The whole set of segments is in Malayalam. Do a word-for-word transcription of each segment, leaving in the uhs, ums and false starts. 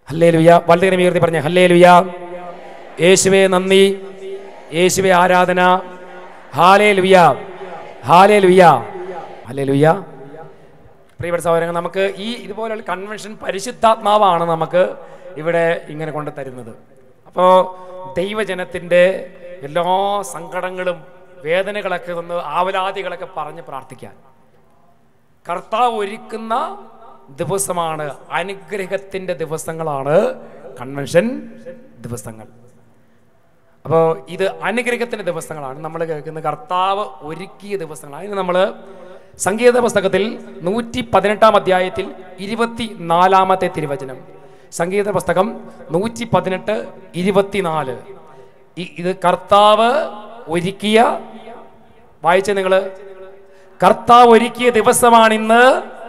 ഹല്ലേലൂയ. വളരെ ഉയർത്തി പറഞ്ഞ ഹല്ലേലൂയ. യേശുവേ നന്ദി, യേശുവേ ആരാധന. ഹല്ലേലൂയ, ഹല്ലേലൂയ, ഹല്ലേലൂയ. പ്രിയപ്പെട്ട സഹോദരങ്ങൾ, നമുക്ക് ഈ ഇതുപോലുള്ള കൺവെൻഷൻ പരിശുദ്ധാത്മാവാണ് നമുക്ക് ഇവിടെ ഇങ്ങനെ കൊണ്ട് തരുന്നത്. അപ്പോൾ ദൈവജനത്തിൻ്റെ എല്ലാ സങ്കടങ്ങളും വേദനകളൊക്കെ ഒന്ന് ആവലാതികളൊക്കെ പറഞ്ഞ് പ്രാർത്ഥിക്കാൻ കർത്താവ് ഒരുക്കുന്ന ദിവസമാണ്. അനുഗ്രഹത്തിൻ്റെ ദിവസങ്ങളാണ് കൺവെൻഷൻ ദിവസങ്ങൾ. അപ്പോൾ ഇത് അനുഗ്രഹത്തിൻ്റെ ദിവസങ്ങളാണ് നമ്മൾ കേൾക്കുന്ന കർത്താവ് ഒരുക്കിയ ദിവസങ്ങൾ. അതിന് നമ്മൾ സംഗീത പുസ്തകത്തിൽ നൂറ്റി പതിനെട്ടാം അധ്യായത്തിൽ ഇരുപത്തി നാലാമത്തെ തിരുവചനം, സംഗീത പുസ്തകം നൂറ്റി പതിനെട്ട് ഇരുപത്തിനാല്, ഇത് കർത്താവ് ഒരുക്കിയ, വായിച്ച നിങ്ങൾ, കർത്താവ് ഒരുക്കിയ ദിവസമാണിന്ന്,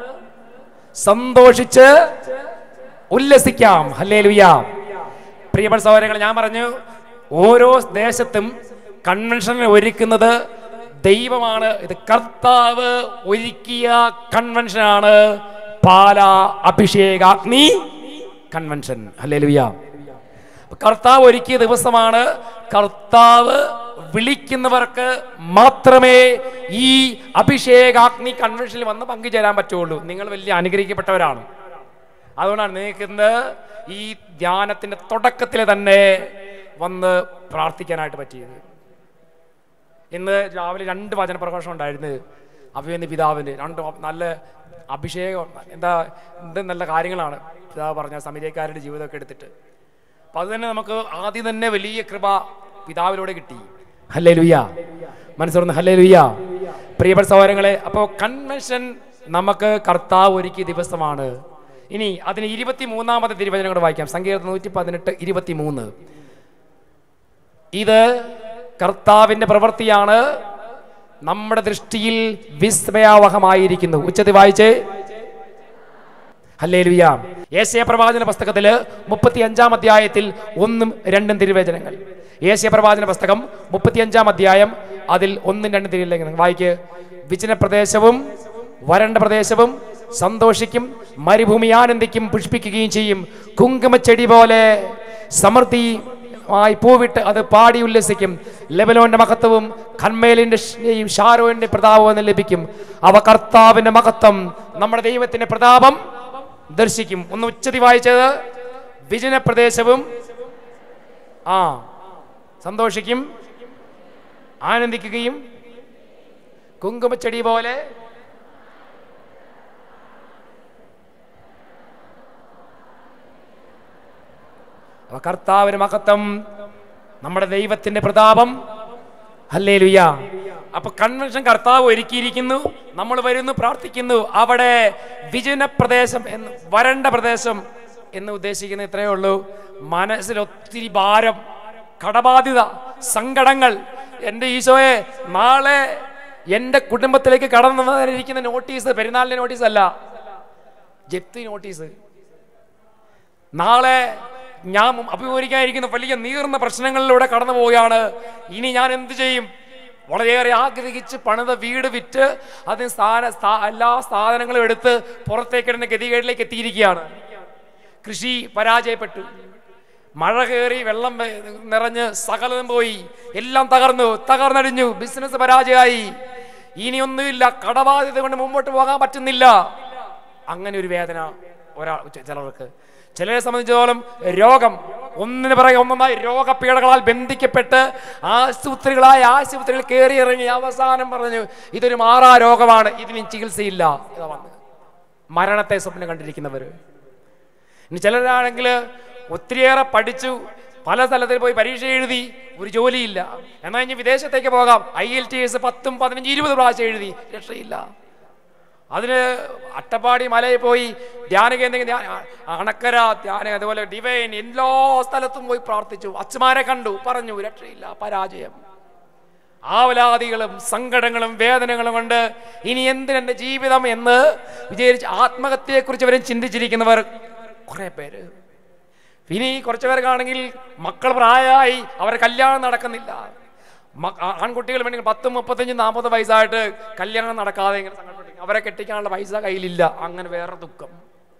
സന്തോഷിച്ച് ഉല്ലസിക്കാം. ഹല്ലേലൂയ. പ്രിയപ്പെട്ട സഹോദരങ്ങൾ, ഞാൻ പറഞ്ഞു ഓരോ ദേശത്തും കൺവെൻഷൻ ഒരുക്കുന്നത് ദൈവമാണ്. ഇത് കർത്താവ് ഒരുക്കിയ കൺവെൻഷനാണ് പാലാ അഭിഷേകാഗ്നി കൺവെൻഷൻ. ഹല്ലേലൂയ. കർത്താവ് ഒരുക്കിയ ദിവസമാണ്. കർത്താവ് വിളിക്കുന്നവർക്ക് മാത്രമേ ഈ അഭിഷേകാഗ്നി കൺവെൻഷനിൽ വന്ന് പങ്കുചേരാൻ പറ്റുള്ളൂ. നിങ്ങൾ വലിയ അനുഗ്രഹിക്കപ്പെട്ടവരാണ്. അതുകൊണ്ടാണ് നിങ്ങൾക്ക് ഇന്ന് ഈ ധ്യാനത്തിന്റെ തുടക്കത്തിൽ തന്നെ വന്ന് പ്രാർത്ഥിക്കാനായിട്ട് പറ്റിയത്. ഇന്ന് രാവിലെ രണ്ട് വചനപ്രഘോഷം ഉണ്ടായിരുന്നു. അഭിമന്യ പിതാവിൻ്റെ രണ്ട് നല്ല അഭിഷേകം, എന്താ എന്ത് നല്ല കാര്യങ്ങളാണ് പിതാവ് പറഞ്ഞ സമരിയക്കാരുടെ ജീവിതമൊക്കെ എടുത്തിട്ട്. അപ്പം അത് തന്നെ നമുക്ക് ആദ്യം തന്നെ വലിയ കൃപ പിതാവിലൂടെ കിട്ടി. ഹല്ലേലൂയ. മനസ്സുറന്ന് ഹല്ലേലൂയ. പ്രിയപ്പെട്ട സഹോദരങ്ങളെ, അപ്പോൾ കൺവെൻഷൻ നമുക്ക് കർത്താവ് ഒരുക്കിയ ദിവസമാണ്. ഇനി അതിന് ഇരുപത്തി മൂന്നാമത്തെ തിരുവചനം കൂടെ വായിക്കാം. സങ്കീർത്തനം നൂറ്റി പതിനെട്ട് ഇരുപത്തി മൂന്ന്. ഇത് കർത്താവിന്റെ പ്രവൃത്തിയാണ്, നമ്മുടെ ദൃഷ്ടിയിൽ വിസ്മയാവഹമായിരിക്കുന്നു. ഉച്ചത്തിൽ വായിച്ചേ. ഹല്ലേലൂയ. യേശയ്യാ പ്രവാചന പുസ്തകത്തില് മുപ്പത്തി അഞ്ചാം അധ്യായത്തിൽ ഒന്നും രണ്ടും തിരുവചനങ്ങൾ. യേശയ്യാ പ്രവാചന പുസ്തകം മുപ്പത്തി അഞ്ചാം അധ്യായം അതിൽ ഒന്നും രണ്ടും തിരുവചനങ്ങൾ വായിക്ക്. വിജന പ്രദേശവും വരണ്ട പ്രദേശവും സന്തോഷിക്കും, മരുഭൂമി ആനന്ദിക്കും, പുഷ്പിക്കുകയും ചെയ്യും. കുങ്കുമച്ചെടി പോലെ സമൃദ്ധി ായി പൂവിട്ട് അത് പാടി ഉല്ലസിക്കും. ലെബനോന്റെ മഹത്വവും കർമ്മേലിന്റെ ഷാരോന്റെ പ്രതാപവും ലഭിക്കും. അവ കർത്താവിന്റെ മഹത്വം, നമ്മുടെ ദൈവത്തിന്റെ പ്രതാപം ദർശിക്കും. ഒന്ന് ഉച്ചതി വായിച്ചത്. വിജന പ്രദേശവും ആ സന്തോഷിക്കും, ആനന്ദിക്കുകയും, കുങ്കുമച്ചെടി പോലെ കർത്താവിന്റെ മഹത്വം, നമ്മുടെ ദൈവത്തിന്റെ പ്രതാപം. ഹല്ലേലൂയ. അപ്പൊ കൺവെൻഷൻ കർത്താവ് ഒരുക്കിയിരിക്കുന്നു. നമ്മൾ വരുന്നു, പ്രാർത്ഥിക്കുന്നു. അവിടെ വിജന പ്രദേശം എന്ന്, വരണ്ട പ്രദേശം എന്ന് ഉദ്ദേശിക്കുന്ന ഇത്രയേ ഉള്ളൂ. മനസ്സിൽ ഒത്തിരി ഭാരം, കടബാധ്യത, സങ്കടങ്ങൾ. എൻ്റെ ഈശോയെ, നാളെ എൻ്റെ കുടുംബത്തിലേക്ക് കടന്നു വന്നിരിക്കുന്ന നോട്ടീസ് പെരുന്നാളിന്റെ നോട്ടീസ് അല്ല, ജപ്തി നോട്ടീസ്. നാളെ ഞാൻ അഭിമുഖീകരിക്കാനിരിക്കുന്ന വലിയ നീർന്ന പ്രശ്നങ്ങളിലൂടെ കടന്നു പോവുകയാണ്. ഇനി ഞാൻ എന്ത് ചെയ്യും? വളരെയേറെ ആഗ്രഹിച്ച് പണിത വീട് വിറ്റ് അതിന് സ്ഥാന എല്ലാ സാധനങ്ങളും എടുത്ത് പുറത്തേക്കിടുന്ന ഗതികേടിലേക്ക് എത്തിയിരിക്കുകയാണ്. കൃഷി പരാജയപ്പെട്ടു, മഴ കയറി വെള്ളം നിറഞ്ഞ് സകലതും പോയി, എല്ലാം തകർന്നു, തകർന്നടിഞ്ഞു, ബിസിനസ് പരാജയമായി. ഇനിയൊന്നുമില്ല, കടബാധ്യത കൊണ്ട് മുമ്പോട്ട് പോകാൻ പറ്റുന്നില്ല. അങ്ങനെ ഒരു വേദന ഒരാൾ, ചിലർക്ക്. ചിലരെ സംബന്ധിച്ചിടത്തോളം രോഗം, ഒന്നിന് പിറകെ ഒന്നൊന്നായി രോഗപീഠകളാൽ ബന്ധിക്കപ്പെട്ട് ആശുപത്രികളായ ആശുപത്രികൾ കയറി ഇറങ്ങി അവസാനം പറഞ്ഞു ഇതൊരു മാറാ രോഗമാണ്, ഇതിന് ചികിത്സയില്ല. ഇതാ വന്ന് മരണത്തെ സ്വപ്നം കണ്ടിരിക്കുന്നവർ. ഇനി ചിലരാണെങ്കിൽ ഒത്തിരിയേറെ പഠിച്ചു, പല സ്ഥലത്തിൽ പോയി പരീക്ഷ എഴുതി, ഒരു ജോലിയില്ല. എന്നാൽ ഇനി വിദേശത്തേക്ക് പോകാം, ഐ എൽ ടി എസ് പത്തും പതിനഞ്ച് ഇരുപത് പ്രാവശ്യം എഴുതി, രക്ഷയില്ല. അതിന് അട്ടപ്പാടി മലയിൽ പോയി ധ്യാന കേന്ദ്രം, അണക്കര ധ്യാന, അതുപോലെ ഡിവൈൻ, എല്ലാ സ്ഥലത്തും പോയി പ്രാർത്ഥിച്ചു, അച്ഛന്മാരെ കണ്ടു, പറഞ്ഞു, രക്ഷയില്ല, പരാജയം. ആവലാദികളും സങ്കടങ്ങളും വേദനകളും കൊണ്ട് ഇനി എന്തിനെന്റെ ജീവിതം എന്ന് വിചാരിച്ച് ആത്മഹത്യയെക്കുറിച്ച് അവരും ചിന്തിച്ചിരിക്കുന്നവർ കുറെ പേര്. ഇനി കുറച്ചു പേർക്കാണെങ്കിൽ മക്കൾ പ്രായമായി, അവരെ കല്യാണം നടക്കുന്നില്ല. ആൺകുട്ടികൾ വേണമെങ്കിൽ പത്തും മുപ്പത്തഞ്ചും നാൽപ്പത് വയസ്സായിട്ട് കല്യാണം നടക്കാതെ ഇങ്ങനെ സങ്കടപ്പെട്ടിരിക്കും. അവരെ കെട്ടിക്കാനുള്ള പൈസ കയ്യിലില്ല, അങ്ങനെ വേറെ ദുഃഖം.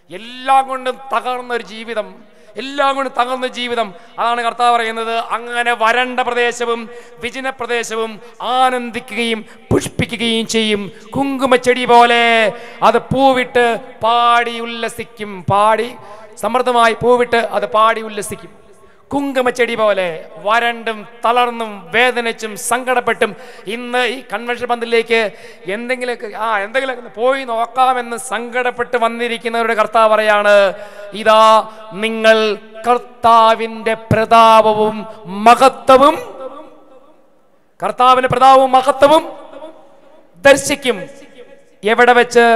എല്ലാം കൊണ്ടും തകർന്ന ഒരു ജീവിതം, എല്ലാം കൊണ്ടും തകർന്ന ജീവിതം. അതാണ് കർത്താവ് പറയുന്നത്, അങ്ങനെ വരണ്ട പ്രദേശവും വിജന പ്രദേശവും ആനന്ദിക്കുകയും പുഷ്പിക്കുകയും ചെയ്യും. കുങ്കുമച്ചെടി പോലെ അത് പൂവിട്ട് പാടി ഉല്ലസിക്കും. പാടി സമൃദ്ധമായി പൂവിട്ട് അത് പാടി ഉല്ലസിക്കും. കുങ്കുമച്ചെടി പോലെ വരണ്ടും തളർന്നും വേദനിച്ചും സങ്കടപ്പെട്ടും ഇന്ന് ഈ കൺവെൻഷൻ പന്തലിലേക്ക് എന്തെങ്കിലുമൊക്കെ ആ എന്തെങ്കിലുമൊക്കെ പോയി നോക്കാമെന്ന് സങ്കടപ്പെട്ട് വന്നിരിക്കുന്നവരുടെ കർത്താവ് പറയാണ്, ഇതാ നിങ്ങൾ കർത്താവിൻ്റെ പ്രതാപവും മഹത്വവും കർത്താവിന്റെ പ്രതാപവും മഹത്വവും ദർശിക്കും. എവിടെ വെച്ച്?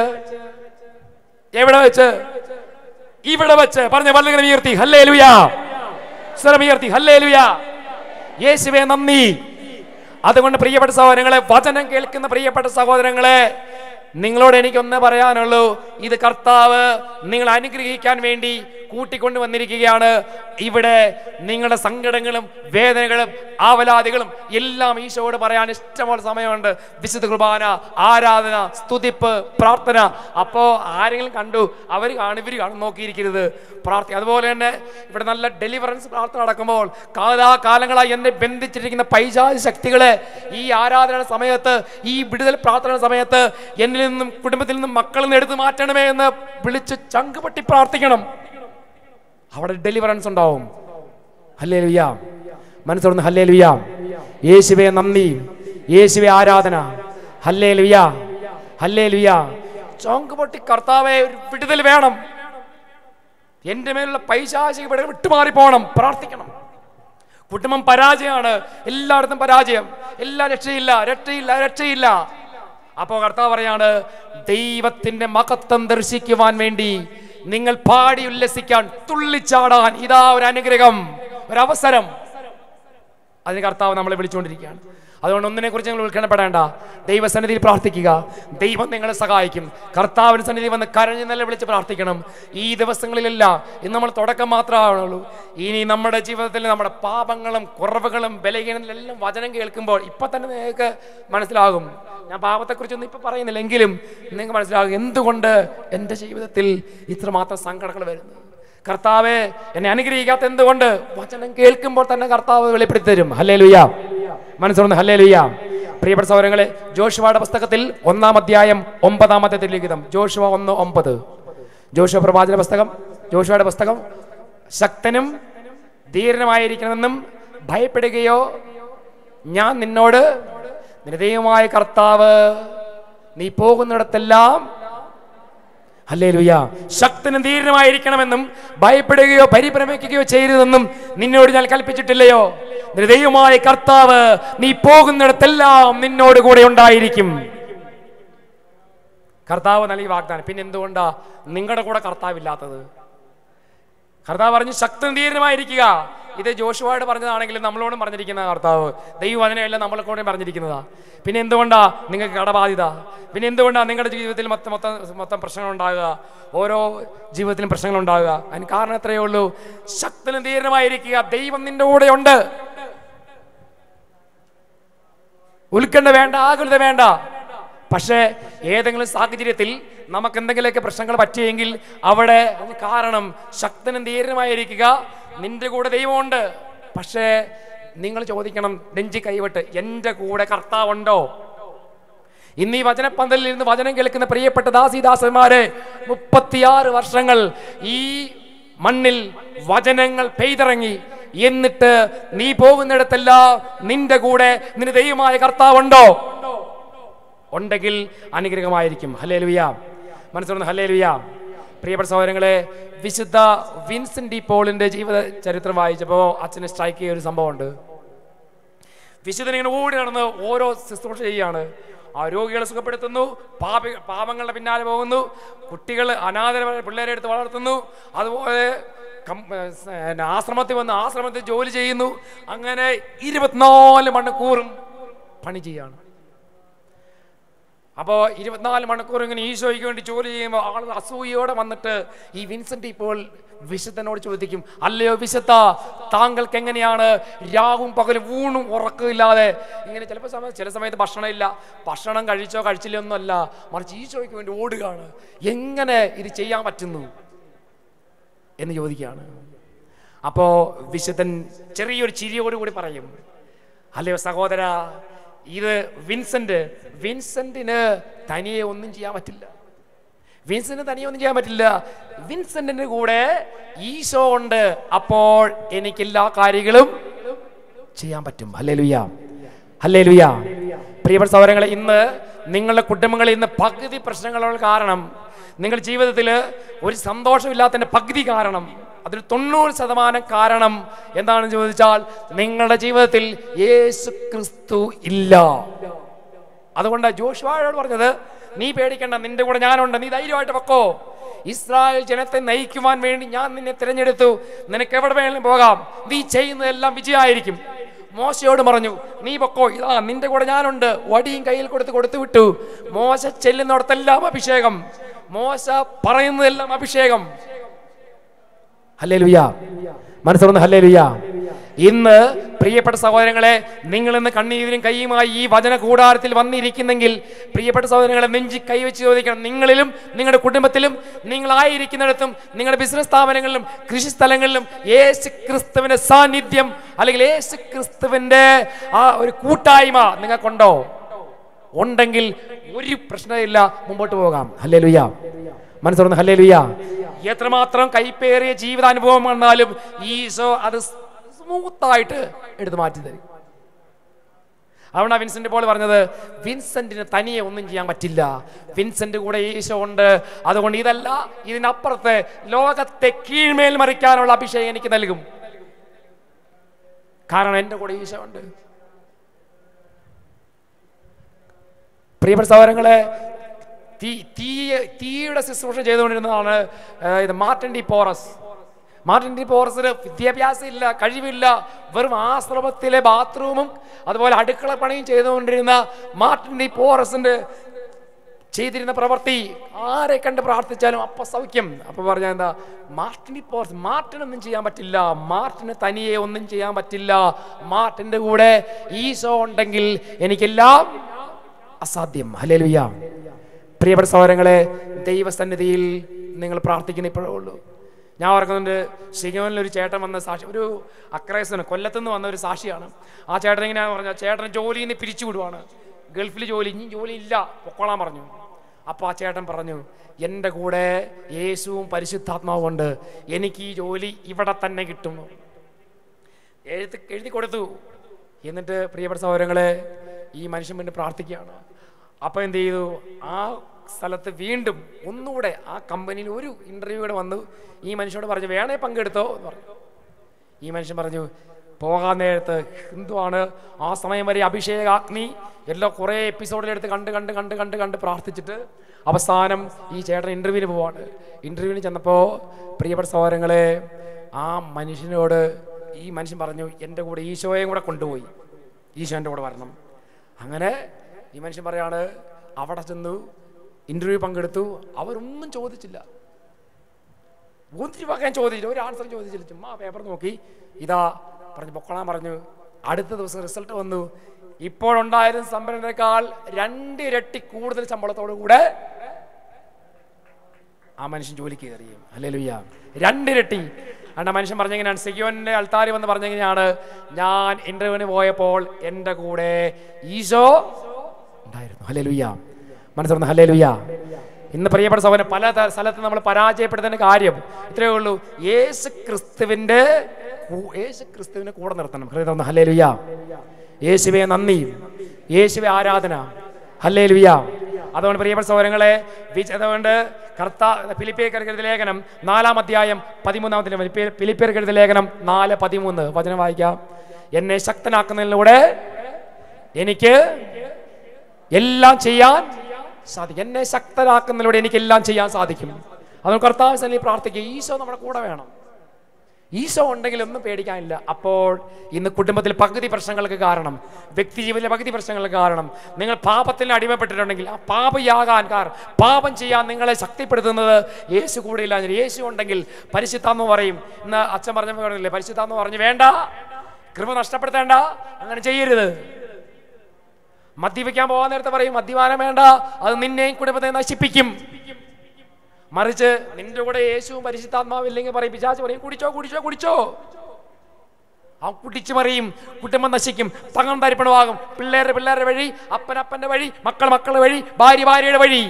എവിടെ വെച്ച്? ഇവിടെ വെച്ച്. പറഞ്ഞ വല്ലങ്ങനെ ഉയർത്തി ഹല്ലേലൂയാ, സ്വരമുയർത്തി ഹല്ലേലൂയാ, യേശുവേ നന്ദി. അതുകൊണ്ട് പ്രിയപ്പെട്ട സഹോദരങ്ങളെ, വചനം കേൾക്കുന്ന പ്രിയപ്പെട്ട സഹോദരങ്ങളെ, നിങ്ങളോട് എനിക്കൊന്നേ പറയാനുള്ളൂ, ഇത് കർത്താവ് നിങ്ങൾ അനുഗ്രഹിക്കാൻ വേണ്ടി കൂട്ടിക്കൊണ്ടു വന്നിരിക്കുകയാണ്. ഇവിടെ നിങ്ങളുടെ സങ്കടങ്ങളും വേദനകളും ആവലാദികളും എല്ലാം ഈശോയോട് പറയാൻ ഇഷ്ടംപോലെ സമയമുണ്ട്. വിശുദ്ധ കുർബാന, ആരാധന, സ്തുതിപ്പ്, പ്രാർത്ഥന. അപ്പോൾ ആരെങ്കിലും കണ്ടു അവർ കാണും ഇവർ കാണും നോക്കിയിരിക്കരുത്, പ്രാർത്ഥന. അതുപോലെ തന്നെ ഇവിടെ നല്ല ഡെലിവറൻസ് പ്രാർത്ഥന നടക്കുമ്പോൾ കാലാകാലങ്ങളായി എന്നെ ബന്ധിച്ചിരിക്കുന്ന പൈശാചിക ശക്തികളെ ഈ ആരാധന സമയത്ത്, ഈ വിടുതൽ പ്രാർത്ഥന സമയത്ത് എന്നിൽ നിന്നും കുടുംബത്തിൽ നിന്നും മക്കളിൽ നിന്ന് എടുത്തു മാറ്റണമേ എന്ന് വിളിച്ച് ചങ്കുപൊട്ടി പ്രാർത്ഥിക്കണം. അവിടെ ഡെലിവറൻസ് ഉണ്ടാവും. ഹല്ലേലൂയ, മനസ്സോർന്ന് ഹല്ലേലൂയ, യേശുവേ നന്ദി, യേശുവേ ആരാധന, ഹല്ലേലൂയ ഹല്ലേലൂയ. ചങ്കുപൊട്ടി കർത്താവേ ഒരു വിടുതൽ വേണം, എൻ്റെ മേലുള്ള പൈശാചിക വിടുതൽ വിട്ടുമാറിപ്പോണം, പ്രാർത്ഥിക്കണം. കുടുംബം പരാജയമാണ്, എല്ലായിടത്തും പരാജയം, എല്ലാ രക്ഷയില്ല രക്ഷയില്ല രക്ഷയില്ല. അപ്പോ കർത്താവ് പറയാണ്, ദൈവത്തിന്റെ മഹത്വം ദർശിക്കുവാൻ വേണ്ടി നിങ്ങൾ പാടി ഉല്ലസിക്കാൻ, തുള്ളിച്ചാടാൻ ഇതാ ഒരു അനുഗ്രഹം, ഒരവസരം. അതിന് കർത്താവ് നമ്മളെ വിളിച്ചുകൊണ്ടിരിക്കുകയാണ്. അതുകൊണ്ട് ഒന്നിനെ കുറിച്ച് നിങ്ങൾ ഉത്കണ്ഠപ്പെടേണ്ട, ദൈവസന്നിധിയിൽ പ്രാർത്ഥിക്കുക, ദൈവം നിങ്ങളെ സഹായിക്കും. കർത്താവിന്റെ സന്നിധി വന്ന് കരഞ്ഞ് നില വിളിച്ച് പ്രാർത്ഥിക്കണം. ഈ ദിവസങ്ങളിലല്ല, ഇന്ന് നമ്മൾ തുടക്കം മാത്രമാണുള്ളൂ. ഇനി നമ്മുടെ ജീവിതത്തിൽ നമ്മുടെ പാപങ്ങളും കുറവുകളും ബലഹീനതയെല്ലാം വചനം കേൾക്കുമ്പോൾ ഇപ്പൊ തന്നെ നിങ്ങൾക്ക് മനസ്സിലാകും. ഞാൻ പാപത്തെക്കുറിച്ചൊന്നും ഇപ്പൊ പറയുന്നില്ല, എങ്കിലും നിങ്ങൾക്ക് മനസ്സിലാകും എന്തുകൊണ്ട് എൻ്റെ ജീവിതത്തിൽ ഇത്രമാത്രം സങ്കടങ്ങൾ വരുന്നു. കർത്താവെ എന്നെ അനുഗ്രഹിക്കാത്ത എന്തുകൊണ്ട്? വചനം കേൾക്കുമ്പോൾ തന്നെ കർത്താവ് വെളിപ്പെടുത്തി തരും. ഹല്ലേലൂയ, മനസ്സോർന്ന് ഹല്ലേലൂയ. പ്രിയപ്പെട്ട സഹോദരങ്ങളെ, ജോഷുവയുടെ പുസ്തകത്തിൽ ഒന്നാം അധ്യായം ഒമ്പതാമത്തെ ലിഖിതം, ജോഷുവ ഒന്ന് ഒമ്പത്, ജോഷുവ പ്രവാചന പുസ്തകം, ജോഷുവയുടെ പുസ്തകം. ശക്തനും ധീരനുമായിരിക്കണമെന്നും ഭയപ്പെടുകയോ, ഞാൻ നിന്നോട് നിന്റെ ദൈവമായ കർത്താവ് നീ പോകുന്നിടത്തെല്ലാം, ഹല്ലേലൂയ, ശക്തനും ധീരനുമായിരിക്കണമെന്നും ഭയപ്പെടുകയോ പരിഭ്രമിക്കുകയോ ചെയ്യരുതെന്നും നിന്നോട് ഞാൻ കൽപ്പിച്ചിട്ടില്ലയോ? നിന്റെ ദൈവമായ കർത്താവ് നീ പോകുന്നിടത്തെല്ലാം നിന്നോട് കൂടെ ഉണ്ടായിരിക്കും. കർത്താവ് നൽകിയ വാഗ്ദാനം. പിന്നെ എന്തുകൊണ്ടാ നിങ്ങളുടെ കൂടെ കർത്താവില്ലാത്തത്? കർത്താവ് പറഞ്ഞു ശക്തനും ധീരനുമായിരിക്കുക. ഇത് ജോഷുവയോട് പറഞ്ഞതാണെങ്കിലും നമ്മളോടും പറഞ്ഞിരിക്കുന്ന കർത്താവ്, ദൈവം അതിനെല്ലാം നമ്മളെ കൂടെ പറഞ്ഞിരിക്കുന്നതാ. പിന്നെ എന്തുകൊണ്ടാ നിങ്ങൾക്ക് കടബാധ്യത? പിന്നെ എന്തുകൊണ്ടാണ് നിങ്ങളുടെ ജീവിതത്തിൽ മൊത്തം മൊത്തം മൊത്തം പ്രശ്നങ്ങൾ ഉണ്ടാകുക? ഓരോ ജീവിതത്തിലും പ്രശ്നങ്ങൾ ഉണ്ടാകുക. അതിന് കാരണം എത്രയേ ഉള്ളൂ, ശക്തനും ധീരനുമായിരിക്കുക, ദൈവം നിന്റെ കൂടെ ഉണ്ട്. ഉത്കണ്ഠ വേണ്ട, ആകുലത വേണ്ട. പക്ഷേ ഏതെങ്കിലും സാഹചര്യത്തിൽ നമുക്ക് എന്തെങ്കിലുമൊക്കെ പ്രശ്നങ്ങൾ പറ്റിയെങ്കിൽ അവിടെ കാരണം ശക്തനും ധീരനുമായിരിക്കുക, നിന്റെ കൂടെ ദൈവമുണ്ട്. പക്ഷേ നിങ്ങൾ ചോദിക്കണം നെഞ്ചി കൈവിട്ട്, എൻ്റെ കൂടെ കർത്താവുണ്ടോ? ഇന്ന് ഈ വചനപ്പന്തലിൽ ഇരുന്ന് വചനം കേൾക്കുന്ന പ്രിയപ്പെട്ട ദാസിദാസന്മാരെ, മുപ്പത്തിയാറ് വർഷങ്ങൾ ഈ മണ്ണിൽ വചനങ്ങൾ പെയ്തിറങ്ങി, എന്നിട്ട് നീ പോകുന്നിടത്തെല്ലാം നിന്റെ കൂടെ നിന്റെ ദൈവമായ കർത്താവുണ്ടോ? ഉണ്ടെങ്കിൽ അനുഗ്രഹമായിരിക്കും. ഹല്ലേലൂയ, മനസ്സിലൊന്ന് ഹല്ലേലൂയ. പ്രിയപ്പെട്ട സഹോദരങ്ങളെ, വിശുദ്ധ വിൻസെന്റ് ഡി പോളിന്റെ ജീവിത ചരിത്രം വായിച്ചപ്പോൾ അച്ഛനെ സ്ട്രൈക്ക് ചെയ്ത ഒരു സംഭവമുണ്ട്. വിശുദ്ധൻ ഇങ്ങനെ ഓടി നടന്ന് ഓരോ ശുശ്രൂഷ ചെയ്യാണ്. ആ രോഗികളെ സുഖപ്പെടുത്തുന്നു, പാപ പാപങ്ങളുടെ പിന്നാലെ പോകുന്നു, കുട്ടികൾ അനാഥരമായ പിള്ളേരെ എടുത്ത് വളർത്തുന്നു, അതുപോലെ ആശ്രമത്തിൽ വന്ന് ആശ്രമത്തിൽ ജോലി ചെയ്യുന്നു. അങ്ങനെ ഇരുപത്തിനാല് മണിക്കൂറും പണി ചെയ്യാണ്. അപ്പോൾ ഇരുപത്തിനാല് മണിക്കൂർ ഇങ്ങനെ ഈശോയ്ക്ക് വേണ്ടി ജോലി ചെയ്യുമ്പോൾ ആളുകൾ അസൂയയോടെ വന്നിട്ട് ഈ വിൻസെന്റ് ഇപ്പോൾ വിശുദ്ധനോട് ചോദിക്കും, അല്ലയോ വിശുദ്ധ, താങ്കൾക്ക് എങ്ങനെയാണ് രാവും പകലും ഊണും ഉറക്കമില്ലാതെ ഇങ്ങനെ? ചിലപ്പോൾ സമയം ചില സമയത്ത് ഭക്ഷണം ഇല്ല, ഭക്ഷണം കഴിച്ചോ കഴിച്ചില്ലോ ഒന്നുമല്ല, മറിച്ച് ഈശോയ്ക്ക് വേണ്ടി ഓടുകയാണ്. എങ്ങനെ ഇത് ചെയ്യാൻ പറ്റുന്നു? എന്ന് ചോദിക്കുകയാണ്. അപ്പോൾ വിശുദ്ധൻ ചെറിയൊരു ചിരിയോടുകൂടി പറയും, അല്ലയോ സഹോദര, ഇത് വിൻസെന്റ് വിൻസെന്റിന് തനിയെ ഒന്നും ചെയ്യാൻ പറ്റില്ല. വിൻസെന്റ് തനിയെ ഒന്നും ചെയ്യാൻ പറ്റില്ല. വിൻസെന്റിന്റെ കൂടെ ഈശോ ഉണ്ട്. അപ്പോൾ എനിക്ക് എല്ലാ കാര്യങ്ങളും ചെയ്യാൻ പറ്റും. ഹല്ലേലൂയ, ഹല്ലേലൂയ. പ്രിയപ്പെട്ട സഹോദരങ്ങളെ, ഇന്ന് നിങ്ങളുടെ കുടുംബങ്ങളിൽ ഇന്ന് പകുതി പ്രശ്നങ്ങളുള്ള കാരണം, നിങ്ങളുടെ ജീവിതത്തിൽ ഒരു സന്തോഷമില്ലാത്തതിന്റെ പകുതി കാരണം, അതിൽ തൊണ്ണൂറ് ശതമാനം കാരണം എന്താണെന്ന് ചോദിച്ചാൽ നിങ്ങളുടെ ജീവിതത്തിൽ യേശു ക്രിസ്തു ഇല്ല. അതുകൊണ്ട് ജോഷുവയോട് പറഞ്ഞത്, നീ പേടിക്കണ്ട, നിന്റെ കൂടെ ഞാനുണ്ട്, നീ ധൈര്യമായിട്ട് പൊക്കോ. ഇസ്രായേൽ ജനത്തെ നയിക്കുവാൻ വേണ്ടി ഞാൻ നിന്നെ തിരഞ്ഞെടുത്തു, നിനക്ക് എവിടെ വേണമെങ്കിലും പോകാം, നീ ചെയ്യുന്നതെല്ലാം വിജയമായിരിക്കും. മോശയോട് പറഞ്ഞു, നീ പൊക്കോ, ഇതാ നിന്റെ കൂടെ ഞാനുണ്ട്. വടിയും കയ്യിൽ കൊടുത്ത് കൊടുത്തു വിട്ടു. മോശ ചെല്ലുന്നിടത്തെല്ലാം അഭിഷേകം, മോശ പറയുന്നതെല്ലാം അഭിഷേകം. ഹല്ലേലൂയ, മനസ്സുറന്ന് ഹല്ലേലൂയ. ഇന്ന് പ്രിയപ്പെട്ട സഹോദരങ്ങളെ, നിങ്ങൾ ഇന്ന് കണ്ണീരിനും കൈയുമായി ഈ വചന കൂടാരത്തിൽ വന്നിരിക്കുന്നെങ്കിൽ പ്രിയപ്പെട്ട സഹോദരങ്ങളെ, നെഞ്ചി കൈവച്ച് ചോദിക്കണം, നിങ്ങളിലും നിങ്ങളുടെ കുടുംബത്തിലും നിങ്ങളായിരിക്കുന്നിടത്തും നിങ്ങളുടെ ബിസിനസ് സ്ഥാപനങ്ങളിലും കൃഷി സ്ഥലങ്ങളിലും യേശു ക്രിസ്തുവിന്റെ സാന്നിധ്യം അല്ലെങ്കിൽ യേശു ക്രിസ്തുവിന്റെ ആ ഒരു കൂട്ടായ്മ നിങ്ങൾക്കുണ്ടോ? ഉണ്ടെങ്കിൽ ഒരു പ്രശ്നമില്ല, മുമ്പോട്ട് പോകാം. ഹല്ലേലൂയ, മനസ്സുറന്ന് ഹല്ലേലൂയ. എത്രമാത്രം കൈപ്പേറിയ ജീവിതാനുഭവം വന്നാലും ഈശോ അത് സ്മൂത്തായിട്ട് എടുത്തു മാറ്റി തരും. അതുകൊണ്ടാണ് വിൻസെന്റ് പോൾ പറഞ്ഞത്, വിൻസെന്റിന് തനിയെ ഒന്നും ചെയ്യാൻ പറ്റില്ല, വിൻസെന്റ് കൂടെ ഈശോ ഉണ്ട്. അതുകൊണ്ട് ഇതല്ല, ഇതിനപ്പുറത്ത് ലോകത്തെ കീഴ്മേൽ മറിക്കാനുള്ള അഭിഷേകം എനിക്ക് നൽകും, കാരണം എൻ്റെ കൂടെ ഈശോ ഉണ്ട്. പ്രിയപ്പെട്ട സഹോദരങ്ങളെ, തീ തീ തീയുടെ ശുശ്രൂഷ ചെയ്തുകൊണ്ടിരുന്നതാണ് ഇത് Martin de Porres. Martin de പോറസിന് വിദ്യാഭ്യാസം ഇല്ല, കഴിവില്ല, വെറും ആശ്രമത്തിലെ ബാത്റൂമും അതുപോലെ അടുക്കള പണിയും ചെയ്തുകൊണ്ടിരുന്ന മാർട്ടിൻ ഡി പോറസിന്റെ ചെയ്തിരുന്ന പ്രവൃത്തി ആരെ കണ്ട് പ്രാർത്ഥിച്ചാലും അപ്പ സൗഖ്യം. അപ്പൊ പറഞ്ഞ എന്താ, മാർട്ടിൻ ഡി പോറസ്, മാർട്ടിനൊന്നും ചെയ്യാൻ പറ്റില്ല, മാർട്ടിന് തനിയെ ഒന്നും ചെയ്യാൻ പറ്റില്ല, മാർട്ടിന്റെ കൂടെ ഈശോ ഉണ്ടെങ്കിൽ എനിക്കെല്ലാം അസാധ്യം. ഹല്ലേലൂയ. പ്രിയപ്പെട്ട സഹോദരങ്ങളെ, ദൈവസന്നിധിയിൽ നിങ്ങൾ പ്രാർത്ഥിക്കുന്ന ഇപ്പോഴേ ഉള്ളൂ. ഞാൻ ഓർക്കുന്നുണ്ട്, ശിഖവനിലൊരു ചേട്ടൻ വന്ന സാക്ഷി, ഒരു അക്രൈസന് കൊല്ലത്തുനിന്ന് വന്ന ഒരു സാക്ഷിയാണ്. ആ ചേട്ടൻ ഇങ്ങനെ പറഞ്ഞ, ചേട്ടൻ ജോലിയിൽ നിന്ന് പിരിച്ചു വിടുവാണ്, ഗൾഫിൽ ജോലി, ഇനി ജോലി ഇല്ല, പൊക്കോളാൻ പറഞ്ഞു. അപ്പോൾ ആ ചേട്ടൻ പറഞ്ഞു, എൻ്റെ കൂടെ യേശുവും പരിശുദ്ധാത്മാവും ഉണ്ട്, എനിക്ക് ഈ ജോലി ഇവിടെ തന്നെ കിട്ടും. എഴുതി എഴുതി കൊടുത്തു. എന്നിട്ട് പ്രിയപ്പെട്ട സഹോദരങ്ങളെ, ഈ മനുഷ്യൻ പിന്നെ പ്രാർത്ഥിക്കുകയാണ്. അപ്പോൾ എന്ത് ചെയ്തു, ആ സ്ഥലത്ത് വീണ്ടും ഒന്നുകൂടെ ആ കമ്പനിയിൽ ഒരു ഇൻ്റർവ്യൂ കൂടെ വന്നു. ഈ മനുഷ്യനോട് പറഞ്ഞു, വേണേ പങ്കെടുത്തോ എന്ന് പറഞ്ഞു. ഈ മനുഷ്യൻ പറഞ്ഞു, പോകാൻ നേരത്ത് എന്തുവാണ് ആ സമയം വരെ അഭിഷേകാഗ്നി എല്ലാം കുറേ എപ്പിസോഡിലെടുത്ത് കണ്ട് കണ്ട് കണ്ട് കണ്ട് കണ്ട് പ്രാർത്ഥിച്ചിട്ട് അവസാനം ഈ ചേട്ടൻ ഇൻ്റർവ്യൂവിന് പോവാണ്. ഇൻ്റർവ്യൂവിന് ചെന്നപ്പോൾ പ്രിയപ്പെട്ട സഹോദരങ്ങളെ, ആ മനുഷ്യനോട് ഈ മനുഷ്യൻ പറഞ്ഞു, എൻ്റെ കൂടെ ഈശോയും കൂടെ കൊണ്ടുപോയി, ഈശോ എൻ്റെ കൂടെ വരണം. അങ്ങനെ ഈ മനുഷ്യൻ പറയാണ്, അവിടെ ചെന്നു ഇൻ്റർവ്യൂ പങ്കെടുത്തു. അവരൊന്നും ചോദിച്ചില്ല, ഒത്തിരി വകയും ചോദിച്ചില്ല, ഒരു ആൻസർ ചോദിച്ചില്ല, ചുമ്മാ പേപ്പർ നോക്കി ഇതാ പറഞ്ഞു പൊക്കോളാൻ പറഞ്ഞു. അടുത്ത ദിവസം റിസൾട്ട് വന്നു. ഇപ്പോഴുണ്ടായിരുന്ന സംഭരണത്തെക്കാൾ രണ്ടിരട്ടി കൂടുതൽ ശമ്പളത്തോടു കൂടെ ആ മനുഷ്യൻ ജോലിക്ക് കയറിയും. ഹല്ലേലൂയ, രണ്ടിരട്ടി. അണ്ട മനുഷ്യൻ പറഞ്ഞെങ്ങനെയാണ്, സിഗിയോന്റെ അൾത്താരി വന്ന് പറഞ്ഞെങ്ങനെയാണ്, ഞാൻ ഇന്റർവ്യൂവിന് പോയപ്പോൾ എൻ്റെ കൂടെ ഈശോ ഉണ്ടായിരുന്നു. ഹല്ലേലൂയ, മനസ്സിലാവുന്നു. ഹല്ലേലൂയ. ഇന്ന് പ്രിയപ്പെട്ട സഹോദരൻ, പല സ്ഥലത്ത് നമ്മൾ പരാജയപ്പെടുന്നതിന്റെ കാര്യം ഇത്രയേ ഉള്ളൂ, യേശു ക്രിസ്തുവിന്റെ യേശു ക്രിസ്തുവിനെ കൂടെ നിർത്തണം. ഹൃദയം. ഹല്ലേലൂയ. യേശുവേ നന്ദി, യേശുവേ ആരാധന. ഹല്ലേലൂയ. അതുകൊണ്ട് പ്രിയപ്പെട്ട സഹോദരങ്ങളെ, അതുകൊണ്ട് കർത്താ ഫിലിപ്പിയർക്ക് എഴുതിയ ലേഖനം നാലാം അധ്യായം പതിമൂന്നാമത്തെ ഫിലിപ്പിയർക്ക് എഴുതിയ ലേഖനം നാല് പതിമൂന്ന് വചനം വായിക്കാം. എന്നെ ശക്തനാക്കുന്നതിലൂടെ എനിക്ക് എല്ലാം ചെയ്യാൻ സാധിക്കും. എന്നെ ശക്തനാക്കുന്നതിലൂടെ എനിക്ക് എല്ലാം ചെയ്യാൻ സാധിക്കും. അതുകൊണ്ട് കർത്താവ് സന്നിധിയിൽ പ്രാർത്ഥിക്കുക, ഈശോ നമ്മുടെ കൂടെ വേണം. ഈശോ ഉണ്ടെങ്കിൽ ഒന്നും പേടിക്കാനില്ല. അപ്പോൾ ഇന്ന് കുടുംബത്തിൽ പകുതി പ്രശ്നങ്ങൾക്ക് കാരണം, വ്യക്തി ജീവിതത്തിലെ പകുതി പ്രശ്നങ്ങൾക്ക് കാരണം, നിങ്ങൾ പാപത്തിന് അടിമപ്പെട്ടിട്ടുണ്ടെങ്കിൽ ആ പാപയാകാൻ കാരണം, പാപം ചെയ്യാൻ നിങ്ങളെ ശക്തിപ്പെടുത്തുന്നത് യേശു കൂടെ ഇല്ല. യേശു ഉണ്ടെങ്കിൽ പരിശുദ്ധാത്മ പറയും. ഇന്ന് അച്ഛൻ പറഞ്ഞപ്പോൾ പറഞ്ഞില്ലേ, പരിശുദ്ധാത്മ പറഞ്ഞു, വേണ്ട, കൃപ നഷ്ടപ്പെടുത്തേണ്ട, അങ്ങനെ ചെയ്യരുത്. മദ്യപിക്കാൻ പോകാൻ നേരത്തെ പറയും, മദ്യപാനം വേണ്ട, അത് നിന്നെയും കുടുംബത്തെ നശിപ്പിക്കും. മറിച്ച് നിന്റെ കൂടെ യേശുവും പരിശുദ്ധാത്മാവില്ലെങ്കിൽ പറയും, പിശാച് പറയും കുടിച്ചോ കുടിച്ചോ കുടിച്ചോ. ആ കുടിച്ചു മറിയും, കുടുംബം നശിക്കും, തകം തരിപ്പണമാകും. പിള്ളേരുടെ പിള്ളേരുടെ വഴി, അപ്പനപ്പന്റെ വഴി, മക്കൾ മക്കളുടെ വഴി, ഭാര്യ ഭാര്യയുടെ വഴി.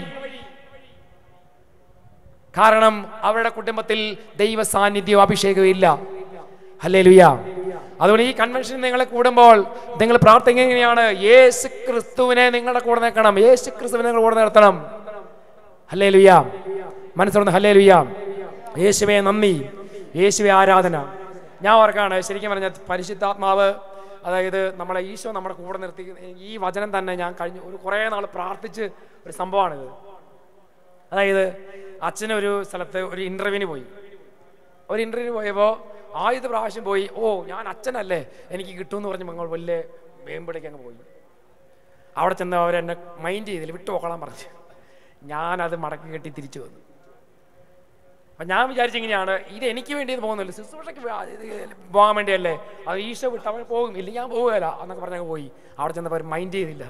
കാരണം അവരുടെ കുടുംബത്തിൽ ദൈവ സാന്നിധ്യവും അഭിഷേകവും ഇല്ല. ഹല്ലേലൂയ. അതുകൊണ്ട് ഈ കൺവെൻഷൻ നിങ്ങൾ കൂടുമ്പോൾ നിങ്ങൾ പ്രാർത്ഥന എങ്ങനെയാണ്? യേശു ക്രിസ്തുവിനെ നിങ്ങളുടെ കൂടെ നിൽക്കണം, യേശു ക്രിസ്തുവിനെ നിങ്ങൾ കൂടെ നിർത്തണം. ഹല്ലേലൂയ. മനസ്സുറന്ന് ഹല്ലേലൂയ. യേശുവേ നന്ദി, യേശുവേ ആരാധന. ഞാൻ ഓർക്കാണ്, ശരിക്കും പറഞ്ഞാൽ പരിശുദ്ധാത്മാവ്, അതായത് നമ്മളെ ഈശോ നമ്മുടെ കൂടെ നിർത്തി. ഈ വചനം തന്നെ ഞാൻ കഴിഞ്ഞ ഒരു കുറേ നാൾ പ്രാർത്ഥിച്ച് ഒരു സംഭവമാണിത്. അതായത് അച്ഛനൊരു സ്ഥലത്ത് ഒരു ഇൻ്റർവ്യൂവിന് പോയി. ഒരു ഇൻ്റർവ്യൂവിന് പോയപ്പോൾ ആദ്യത്തെ പ്രാവശ്യം പോയി, ഓ ഞാൻ അച്ഛനല്ലേ എനിക്ക് കിട്ടുമെന്ന് പറഞ്ഞ് മങ്ങൾ വലിയ വേമ്പടിക്ക് അങ്ങ് പോയി. അവിടെ ചെന്ന് അവരെന്നെ മൈൻഡ് ചെയ്തില്ല, വിട്ടു പോക്കളാൻ പറഞ്ഞു. ഞാനത് മടക്കി കെട്ടി തിരിച്ചു വന്നു. അപ്പം ഞാൻ വിചാരിച്ചെങ്ങനെയാണ്, ഇത് എനിക്ക് വേണ്ടി പോകുന്നില്ല, ശുശ്രൂഷയ്ക്ക് പോകാൻ വേണ്ടിയല്ലേ, അത് ഈശോ വിട്ട് അവൻ പോകും, ഇല്ല ഞാൻ പോകുകയില്ല എന്നൊക്കെ പറഞ്ഞങ്ങ് പോയി. അവിടെ ചെന്നപ്പോൾ അവർ മൈൻഡ് ചെയ്തില്ല.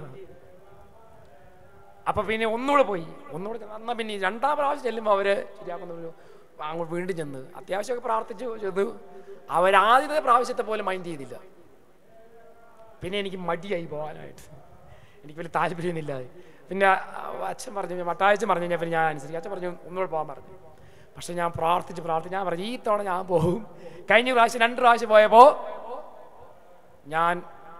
അപ്പം പിന്നെ ഒന്നുകൂടെ പോയി, ഒന്നുകൂടെ എന്നാൽ പിന്നെ രണ്ടാം പ്രാവശ്യം ചെല്ലുമ്പോൾ അവർ ശരിയാക്കുന്ന അങ്ങോട്ട് വീണ്ടും ചെന്ന് അത്യാവശ്യമൊക്കെ പ്രാർത്ഥിച്ചു ചെന്ന് അവരാദ്യത്തെ പ്രാവശ്യത്തെ പോലെ മൈൻഡ് ചെയ്തില്ല. പിന്നെ എനിക്ക് മടിയായി പോകാനായിട്ട്, എനിക്ക് വലിയ താല്പര്യമൊന്നുമില്ലാതെ. പിന്നെ അച്ഛൻ പറഞ്ഞു, മട്ടായച്ചൻ പറഞ്ഞു കഴിഞ്ഞാൽ പിന്നെ ഞാൻ അനുസരിക്കും. അച്ഛൻ പറഞ്ഞു ഒന്നുകൂടെ പോകാൻ പറഞ്ഞു. പക്ഷെ ഞാൻ പ്രാർത്ഥിച്ച് പ്രാർത്ഥിച്ച് ഞാൻ പറഞ്ഞു ഈ തവണ ഞാൻ പോകും. കഴിഞ്ഞ പ്രാവശ്യം രണ്ട് പ്രാവശ്യം പോയപ്പോൾ ഞാൻ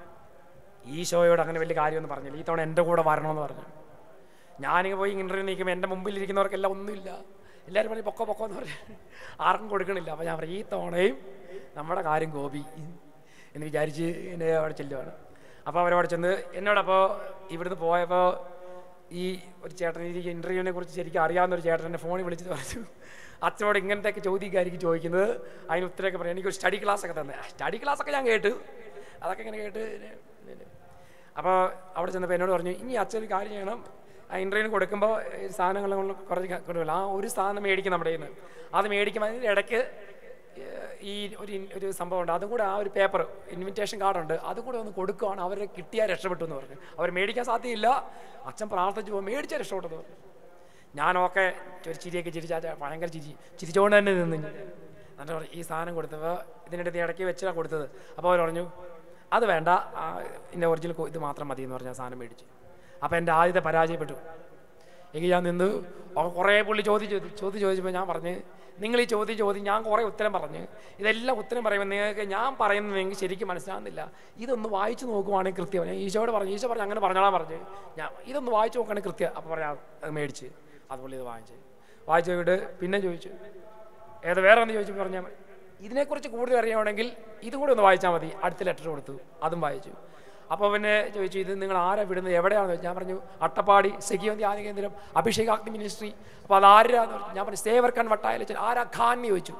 ഈശോയോട് അങ്ങനെ വലിയ കാര്യമൊന്നും പറഞ്ഞില്ല, ഈ തവണ എൻ്റെ കൂടെ വരണമെന്ന് പറഞ്ഞു. ഞാനിങ്ങനെ പോയി ഇൻ്റർവ്യൂ നിൽക്കുമ്പോൾ എൻ്റെ മുമ്പിലിരിക്കുന്നവർക്കെല്ലാം ഒന്നുമില്ല, എല്ലാവരും പറഞ്ഞ് പൊക്കോ പൊക്കോ എന്ന് പറഞ്ഞു, ആർക്കും കൊടുക്കണില്ല. അപ്പോൾ ഞാൻ പറഞ്ഞു ഈ തവണയും നമ്മുടെ കാര്യം ഗോപി എന്ന് വിചാരിച്ച് എന്നെ അവിടെ ചെല്ലുവാണ്. അപ്പോൾ അവരവിടെ ചെന്ന് എന്നോടപ്പോൾ ഇവിടുന്ന് പോയപ്പോൾ ഈ ഒരു ചേട്ടൻ, എനിക്ക് ഇൻ്റർവ്യൂവിനെ കുറിച്ച് ശരിക്കും അറിയാവുന്നൊരു ചേട്ടൻ എന്നെ ഫോണിൽ വിളിച്ചിട്ട് പറഞ്ഞു, അച്ഛനോട് ഇങ്ങനത്തെയൊക്കെ ചോദ്യക്കായിരിക്കും ചോദിക്കുന്നത്, അതിന് ഉത്തരമൊക്കെ പറയാം. എനിക്കൊരു സ്റ്റഡി ക്ലാസ്സൊക്കെ തന്നെ. സ്റ്റഡി ക്ലാസ്സൊക്കെ ഞാൻ കേട്ടു, അതൊക്കെ ഇങ്ങനെ കേട്ട്. അപ്പോൾ അവിടെ ചെന്നപ്പോൾ എന്നോട് പറഞ്ഞു, ഇനി അച്ഛൻ ഒരു കാര്യം ചെയ്യണം, ആ ഇൻ്റർവ്യൂവിന് കൊടുക്കുമ്പോൾ സാധനങ്ങൾ കുറച്ച് കൊടുക്കില്ല, ആ ഒരു സാധനം മേടിക്കും നമ്മുടെ കയ്യിൽ നിന്ന്. അത് മേടിക്കുമ്പോൾ അതിൻ്റെ ഇടയ്ക്ക് ഈ ഒരു ഒരു സംഭവം ഉണ്ട്, അതും കൂടെ ആ ഒരു പേപ്പർ ഇൻവിറ്റേഷൻ കാർഡുണ്ട്, അതും കൂടെ ഒന്ന് കൊടുക്കുകയാണ് അവർ കിട്ടിയാൽ രക്ഷപ്പെട്ടു എന്ന് പറഞ്ഞു. അവർ മേടിക്കാൻ സാധ്യമില്ല, അച്ഛൻ പ്രാർത്ഥിച്ചു പോകും, മേടിച്ചാൽ രക്ഷപ്പെട്ടെന്ന് പറഞ്ഞു. ഞാനൊക്കെ ഒരു ചിരിയൊക്കെ ചിരിച്ചാൽ ഭയങ്കര ചിരി ചിരിച്ചുകൊണ്ട് തന്നെ നിന്ന്. എന്നിട്ട് പറഞ്ഞു ഈ സാധനം കൊടുത്തപ്പോൾ ഇതിനിടയ്ക്ക് ഇടയ്ക്ക് വെച്ചാണ് കൊടുത്തത്. അപ്പോൾ അവർ പറഞ്ഞു അത് വേണ്ട, ഇതിൻ്റെ ഒറിജിനൽ ഇത് മാത്രം മതി എന്ന് പറഞ്ഞാൽ സാധനം മേടിച്ചു. അപ്പോൾ എൻ്റെ ആദ്യത്തെ പരാജയപ്പെട്ടു. എങ്കിൽ ഞാൻ നിന്ന് കുറേ പുള്ളി ചോദ്യം ചോദിച്ചു ചോദ്യം ചോദിച്ചപ്പോൾ ഞാൻ പറഞ്ഞ്, നിങ്ങൾ ഈ ചോദ്യം ചോദ്യം ഞാൻ കുറേ ഉത്തരം പറഞ്ഞ്, ഇതെല്ലാം ഉത്തരം പറയുമ്പോൾ നിങ്ങൾക്ക് ഞാൻ പറയുന്നതെങ്കിൽ ശരിക്കും മനസ്സിലാകുന്നില്ല, ഇതൊന്ന് വായിച്ച് നോക്കുവാണെങ്കിൽ കൃത്യം. ഞാൻ ഈശോയോട് പറഞ്ഞു, ഈശോ പറഞ്ഞു അങ്ങനെ പറഞ്ഞോളാൻ പറഞ്ഞു. ഞാൻ ഇതൊന്ന് വായിച്ച് നോക്കുകയാണെങ്കിൽ കൃത്യം. അപ്പോൾ പറയാം അത് മേടിച്ച് അതുപോലെ ഇത് വാങ്ങിച്ച് വായിച്ചു നോക്കിയിട്ട് പിന്നെ ചോദിച്ചു ഏത് വേറെ ഒന്ന് ചോദിച്ചു പറഞ്ഞാൽ ഇതിനെക്കുറിച്ച് കൂടുതൽ അറിയണമെങ്കിൽ ഇതും കൂടെ ഒന്ന് വായിച്ചാൽ മതി. അടുത്ത ലെറ്റർ കൊടുത്തു, അതും വായിച്ചു. അപ്പോൾ പിന്നെ ചോദിച്ചു ഇത് നിങ്ങൾ ആരാ വിടുന്നത്, എവിടെയാണെന്ന് ചോദിച്ചു. ഞാൻ പറഞ്ഞു അട്ടപ്പാടി സെഖിയോൻ ധ്യാന കേന്ദ്രം അഭിഷേകാഗ്നി മിനിസ്ട്രി. അപ്പോൾ അത് ആരാന്ന് പറഞ്ഞു. ഞാൻ പറഞ്ഞു സേവർ ഖാൻ വട്ടായാലും ആരാ ഖാൻ എന്ന് ചോദിച്ചു.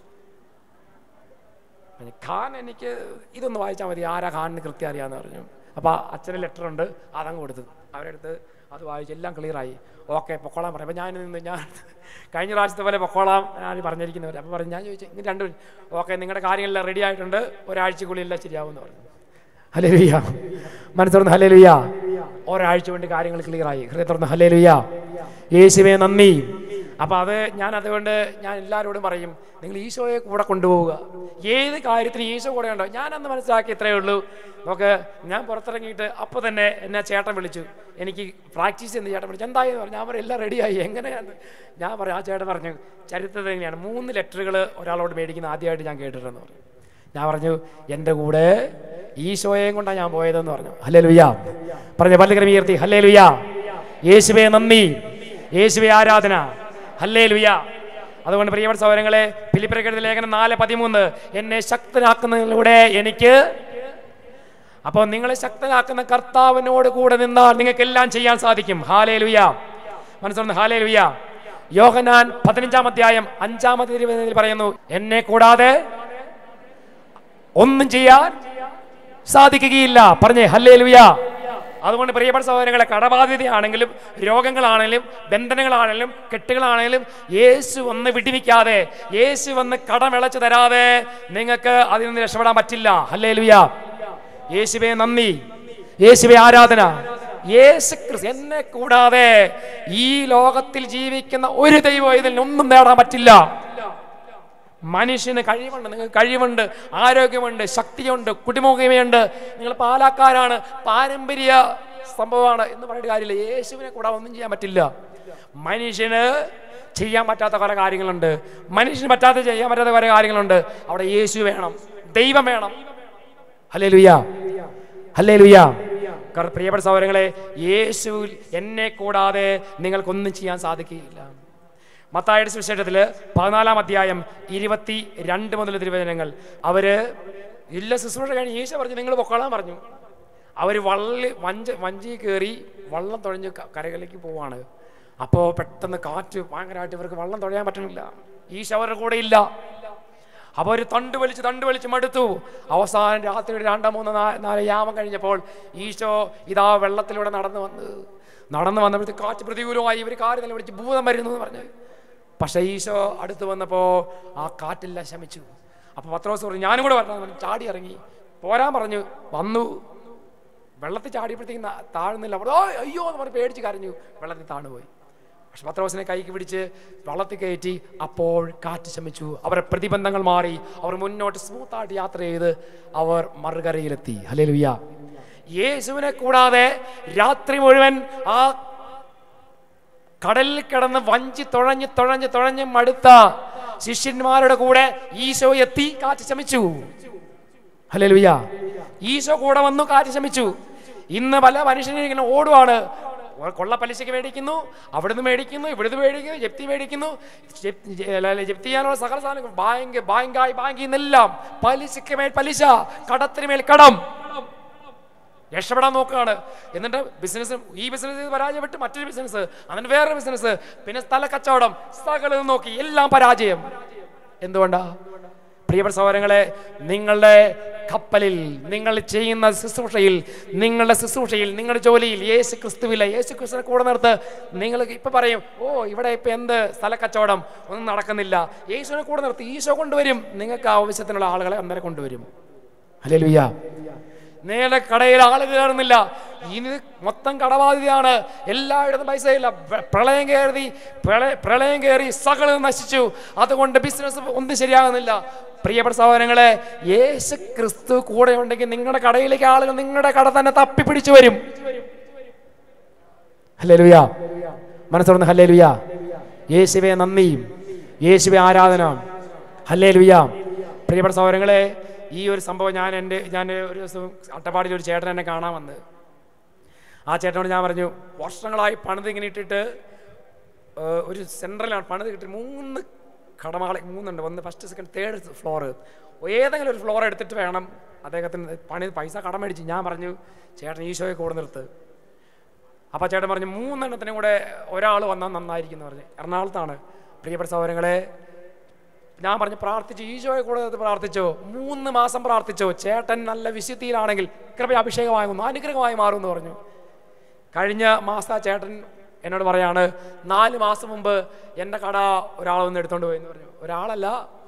ഖാൻ എനിക്ക് ഇതൊന്ന് വായിച്ചാൽ മതി, ആരാ ഖാനിന് കൃത്യം അറിയാമെന്ന് പറഞ്ഞു. അപ്പോൾ അച്ഛന് ലെറ്റർ ഉണ്ട്, അതങ്ങ് കൊടുത്തു. അവരെടുത്ത് അത് വായിച്ച് എല്ലാം ക്ലിയറായി. ഓക്കെ പൊക്കോളാൻ പറയാം. അപ്പോൾ ഞാൻ നിന്ന് ഞാൻ കഴിഞ്ഞ പ്രാവശ്യത്തെ പോലെ പൊക്കോളാം ഞാൻ പറഞ്ഞിരിക്കുന്നവർ. അപ്പോൾ പറഞ്ഞു ഞാൻ ചോദിച്ചു ഇങ്ങനെ രണ്ടും ഓക്കെ നിങ്ങളുടെ കാര്യങ്ങളെല്ലാം റെഡി ആയിട്ടുണ്ട്, ഒരാഴ്ചക്കുള്ളിൽ എല്ലാം ശരിയാവുമെന്ന് പറഞ്ഞു. ഹല്ലേലൂയ. മനസ്സുറന്ന് ഹല്ലേലൂയ. ഒരാഴ്ച കൊണ്ട് കാര്യങ്ങൾ ക്ലിയറായി. ഹൃദയം തുറന്ന് ഹല്ലേലൂയ. യേശുവേ നന്ദി. അപ്പം അത് ഞാൻ അതുകൊണ്ട് ഞാൻ എല്ലാവരോടും പറയും, നിങ്ങൾ ഈശോയെ കൂടെ കൊണ്ടുപോവുക. ഏത് കാര്യത്തിന് ഈശോ കൂടെ ഉണ്ടോ. ഞാനന്ന് മനസ്സിലാക്കി ഇത്രയേ ഉള്ളൂ. നമുക്ക് ഞാൻ പുറത്തിറങ്ങിയിട്ട് അപ്പോൾ തന്നെ എന്നെ ചേട്ടൻ വിളിച്ചു, എനിക്ക് പ്രാക്ടീസ് ചെയ്യുന്ന ചേട്ടൻ വിളിച്ചു. എന്തായെന്ന് പറഞ്ഞു. ഞാൻ പറയും എല്ലാം റെഡിയായി. എങ്ങനെയാണ് ഞാൻ പറയും. ആ ചേട്ടൻ പറഞ്ഞു ചരിത്രത്തിൽ എങ്ങനെയാണ് മൂന്ന് ലെറ്ററുകൾ ഒരാളോട് മേടിക്കുന്ന ആദ്യമായിട്ട് ഞാൻ കേട്ടിട്ടുണ്ടെന്ന് പറഞ്ഞു. ഞാൻ പറഞ്ഞു എൻ്റെ കൂടെ ഈശോയെയും കൊണ്ടാണ് ഞാൻ പോയതെന്ന് പറഞ്ഞു. ഹല്ലേലൂയ. പറഞ്ഞു പല്ലുകരം ഉയർത്തി ഹല്ലേലൂയ. യേശുവേ നന്ദി, യേശുവേ ആരാധന. ഹല്ലേലൂയ. അതുകൊണ്ട് പ്രിയപ്പെട്ട സഹോദരങ്ങളെ, ഫിലിപ്പിയർക്കെഴുതിയ ലേഖനം നാല് പതിമൂന്ന് എന്നെ ശക്തനാക്കുന്നതിലൂടെ എനിക്ക്, അപ്പോൾ നിങ്ങളെ ശക്തനാക്കുന്ന കർത്താവിനോട് കൂടെ നിന്നാൽ നിങ്ങൾക്ക് എല്ലാം ചെയ്യാൻ സാധിക്കും. ഹല്ലേലൂയ. മനസ്സിലാവുന്നു. ഹല്ലേലൂയ. യോഹന്നാൻ പതിനഞ്ചാം അധ്യായം അഞ്ചാമത്തെ തിരുവചനത്തിൽ പറയുന്നു, എന്നെ കൂടാതെ ഒന്നും ചെയ്യാൻ സാധിക്കുകയില്ല. പറഞ്ഞേ ഹല്ലേലൂയ. അതുകൊണ്ട് പ്രിയപ്പെട്ട സഹോദരങ്ങളെ, കടബാധ്യതയാണെങ്കിലും രോഗങ്ങളാണെങ്കിലും ബന്ധനങ്ങളാണെങ്കിലും കെട്ടുകളാണെങ്കിലും യേശു വന്ന് വിടിവിക്കാതെ, യേശു വന്ന് കടമിളച്ചു തരാതെ നിങ്ങൾക്ക് അതിൽ നിന്ന് രക്ഷപ്പെടാൻ പറ്റില്ല. ഹല്ലേലൂയ. യേശുവേ നന്ദി, യേശുവേ ആരാധന. യേശു ക്രിസ്തു, എന്നെ കൂടാതെ ഈ ലോകത്തിൽ ജീവിക്കുന്ന ഒരു ദൈവം ഇതിൽ ഒന്നും നേടാൻ പറ്റില്ല. മനുഷ്യന് കഴിവുണ്ട്, നിങ്ങൾക്ക് കഴിവുണ്ട്, ആരോഗ്യമുണ്ട്, ശക്തിയുണ്ട്, കുടുംബമയുണ്ട്, നിങ്ങൾ പാലക്കാരാണ്, പാരമ്പര്യ സംഭവമാണ് എന്ന് പറഞ്ഞിട്ട് കാര്യമില്ല. യേശുവിനെ കൂടാതെ ഒന്നും ചെയ്യാൻ പറ്റില്ല. മനുഷ്യന് ചെയ്യാൻ പറ്റാത്ത കുറെ കാര്യങ്ങളുണ്ട്, മനുഷ്യന് പറ്റാത്ത ചെയ്യാൻ പറ്റാത്ത കുറെ കാര്യങ്ങളുണ്ട്. അവിടെ യേശു വേണം, ദൈവം വേണം. ഹല്ലേലൂയ, ഹല്ലേലൂയ. പ്രിയപ്പെട്ട സഹോദരങ്ങളെ, യേശുവിൽ എന്നെ കൂടാതെ നിങ്ങൾക്കൊന്നും ചെയ്യാൻ സാധിക്കുകയില്ല. മത്തായിയുടെ സുവിശേഷത്തില് പതിനാലാം അധ്യായം ഇരുപത്തി രണ്ട് മുതൽ തിരുവചനങ്ങൾ. അവര് ഇല്ല ശുശ്രൂഷ കഴിഞ്ഞ് ഈശോ പറഞ്ഞു നിങ്ങൾ പൊക്കോളാൻ പറഞ്ഞു. അവർ വള്ളി വഞ്ച വഞ്ചി കയറി വള്ളം തുഴഞ്ഞ് കരകളിലേക്ക് പോവാണ്. അപ്പോൾ പെട്ടെന്ന് കാറ്റ് ഭയങ്കരമായിട്ട് ഇവർക്ക് വള്ളം തുഴയാൻ പറ്റണില്ല. ഈശോ അവരുടെ കൂടെ ഇല്ല. അപ്പോൾ ഒരു തണ്ട് വലിച്ച് തണ്ട് വലിച്ച് മടുത്തു. അവസാനം രാത്രിയുടെ രണ്ടാം മൂന്ന് നാല് യാമം കഴിഞ്ഞപ്പോൾ ഈശോ ഇതാ വെള്ളത്തിലൂടെ നടന്നു വന്ന് നടന്നു വന്നപ്പോഴത്തേക്ക് കാറ്റ് പ്രതികൂലമായി. ഇവർ കാര്യം തന്നെ വിളിച്ച് ഭൂതം വരുന്നു എന്ന് പറഞ്ഞ്. പക്ഷേ ഈശോ അടുത്ത് വന്നപ്പോൾ ആ കാറ്റെല്ലാം ശമിച്ചു. അപ്പോൾ പത്രോസ് പറഞ്ഞു ഞാനും കൂടെ വരണം. ചാടി ഇറങ്ങി പോരാൻ പറഞ്ഞു. വന്നു, വെള്ളത്തിൽ ചാടിയപ്പോഴത്തേക്കും താഴുന്നില്ല. അവിടെ ഓ അയ്യോ എന്ന് പറഞ്ഞ് പേടിച്ച് കരഞ്ഞു. വെള്ളത്തിൽ താണുപോയി. പക്ഷെ പത്രോസിനെ കൈക്ക് പിടിച്ച് വെള്ളത്തിൽ കയറ്റി. അപ്പോൾ കാറ്റ് ശമിച്ചു. അവരുടെ പ്രതിബന്ധങ്ങൾ മാറി. അവർ മുന്നോട്ട് സ്മൂത്തായിട്ട് യാത്ര ചെയ്ത് അവർ മറുകരയിലെത്തി. ഹല്ലേലൂയ. യേശുവിനെ കൂടാതെ രാത്രി മുഴുവൻ ആ കടലിൽ കിടന്ന് വഞ്ചി തുഴഞ്ഞ് തുഴഞ്ഞ് തുഴഞ്ഞ് മടുത്ത ശിഷ്യന്മാരുടെ കൂടെ ഈശോ എത്തി. കാറ്റ് ശമിച്ചു. ഹല്ലേലൂയ. ഈശോ കൂടെ വന്നു, കാറ്റ് ശമിച്ചു. ഇന്ന് പല മനുഷ്യനും ഇങ്ങനെ ഓടുവാണ്. കൊള്ള പലിശയ്ക്ക് മേടിക്കുന്നു, അവിടുന്ന് മേടിക്കുന്നു, ഇവിടുന്ന് മേടിക്കുന്നു, ജപ്തി മേടിക്കുന്നു. ജപ്തി ചെയ്യാനുള്ള സകല സാധനങ്ങൾ ബാങ്ക് ബാങ്കായി ബാങ്കിൽ നിന്നെല്ലാം പലിശയ്ക്ക് മേൽ പലിശ, കടത്തിന് മേൽ കടം. രക്ഷപ്പെടാൻ നോക്കുകയാണ്. എന്നിട്ട് ബിസിനസ്, ഈ ബിസിനസ് പരാജയപ്പെട്ട് മറ്റൊരു ബിസിനസ്, അതിന് വേറൊരു ബിസിനസ്, പിന്നെ സ്ഥല കച്ചവടം, സകലം നോക്കി എല്ലാം പരാജയം. എന്തുകൊണ്ടാ? പ്രിയപ്പെട്ട സഹോദരങ്ങളെ, നിങ്ങളുടെ കപ്പലിൽ, നിങ്ങൾ ചെയ്യുന്ന ശുശ്രൂഷയിൽ, നിങ്ങളുടെ ശുശ്രൂഷയിൽ, നിങ്ങളുടെ ജോലിയിൽ യേശു ക്രിസ്തുവില്ല. യേശു ക്രിസ്തുവിനെ കൂടെ നിർത്ത്. നിങ്ങൾ ഇപ്പം പറയും ഓ ഇവിടെ ഇപ്പം എന്ത് സ്ഥല കച്ചവടം ഒന്നും നടക്കുന്നില്ല. യേശുവിനെ കൂടെ നിർത്തി. ഈശോ കൊണ്ടുവരും. നിങ്ങൾക്ക് ആവശ്യത്തിനുള്ള ആളുകളെ അന്നേരം കൊണ്ടുവരും. ഹല്ലേലൂയ. നിങ്ങളുടെ കടയിൽ ആൾ കയറുന്നില്ല. ഇനി മൊത്തം കടബാധിതയാണ്. എല്ലായിടത്തും പൈസയില്ല. പ്രളയം കയറി പ്രളയം കയറി സകലം നശിച്ചു. അതുകൊണ്ട് ബിസിനസ് ഒന്നും ശരിയാകുന്നില്ല. പ്രിയപ്പെട്ട സഹോദരങ്ങളെ, യേശു ക്രിസ്തു കൂടെ ഉണ്ടെങ്കിൽ നിങ്ങളുടെ കടയിലേക്ക് ആളുകൾ നിങ്ങളുടെ കട തന്നെ തപ്പിപ്പിടിച്ചു വരും. ഹല്ലേലൂയ. മനസ്സുറന്ന് ഹല്ലേലൂയ. യേശുവേ നന്ദി, യേശുവേ ആരാധന. ഹല്ലേലൂയ. പ്രിയപ്പെട്ട സഹോദരങ്ങളെ, ഈ ഒരു സംഭവം ഞാൻ എൻ്റെ ഞാൻ ഒരു ദിവസം അട്ടപ്പാടിയിൽ ഒരു ചേട്ടൻ എന്നെ കാണാൻ വന്ന്. ആ ചേട്ടനോട് ഞാൻ പറഞ്ഞു വർഷങ്ങളായി പണിത് ഇങ്ങനെ ഇട്ടിട്ട് ഒരു സെൻട്രലാണ് പണിത് കിട്ടി. മൂന്ന് കടമകളെ മൂന്നുണ്ട്. ഒന്ന് ഫസ്റ്റ്, സെക്കൻഡ്, തേർഡ് ഫ്ലോർ. ഏതെങ്കിലും ഒരു ഫ്ലോർ എടുത്തിട്ട് വേണം അദ്ദേഹത്തിന് പണി പൈസ കടം മേടിച്ച്. ഞാൻ പറഞ്ഞു ചേട്ടൻ ഈശോയെ കൂടെ നിർത്ത്. അപ്പോൾ ചേട്ടൻ പറഞ്ഞു മൂന്നെണ്ണത്തിനും കൂടെ ഒരാൾ വന്നാൽ നന്നായിരിക്കും എന്ന് പറഞ്ഞു. എറണാകുളത്താണ്. പ്രിയപ്പെട്ട സഹോദരങ്ങളെ, ഞാൻ പറഞ്ഞു പ്രാർത്ഥിച്ചു, ഈശോയെ കൂടെ പ്രാർത്ഥിച്ചോ. മൂന്ന് മാസം പ്രാർത്ഥിച്ചോ. ചേട്ടൻ നല്ല വിശുദ്ധിയിലാണെങ്കിൽ കൃപ അഭിഷേകമാകുന്നു, അനുഗ്രഹമായി മാറുമെന്ന് പറഞ്ഞു. കഴിഞ്ഞ മാസം ആ ചേട്ടൻ എന്നോട് പറയാണ് നാല് മാസം മുമ്പ് എൻ്റെ കട ഒരാൾ വന്ന് എടുത്തോണ്ട് പോയെന്ന് പറഞ്ഞു. ഒരാളല്ല,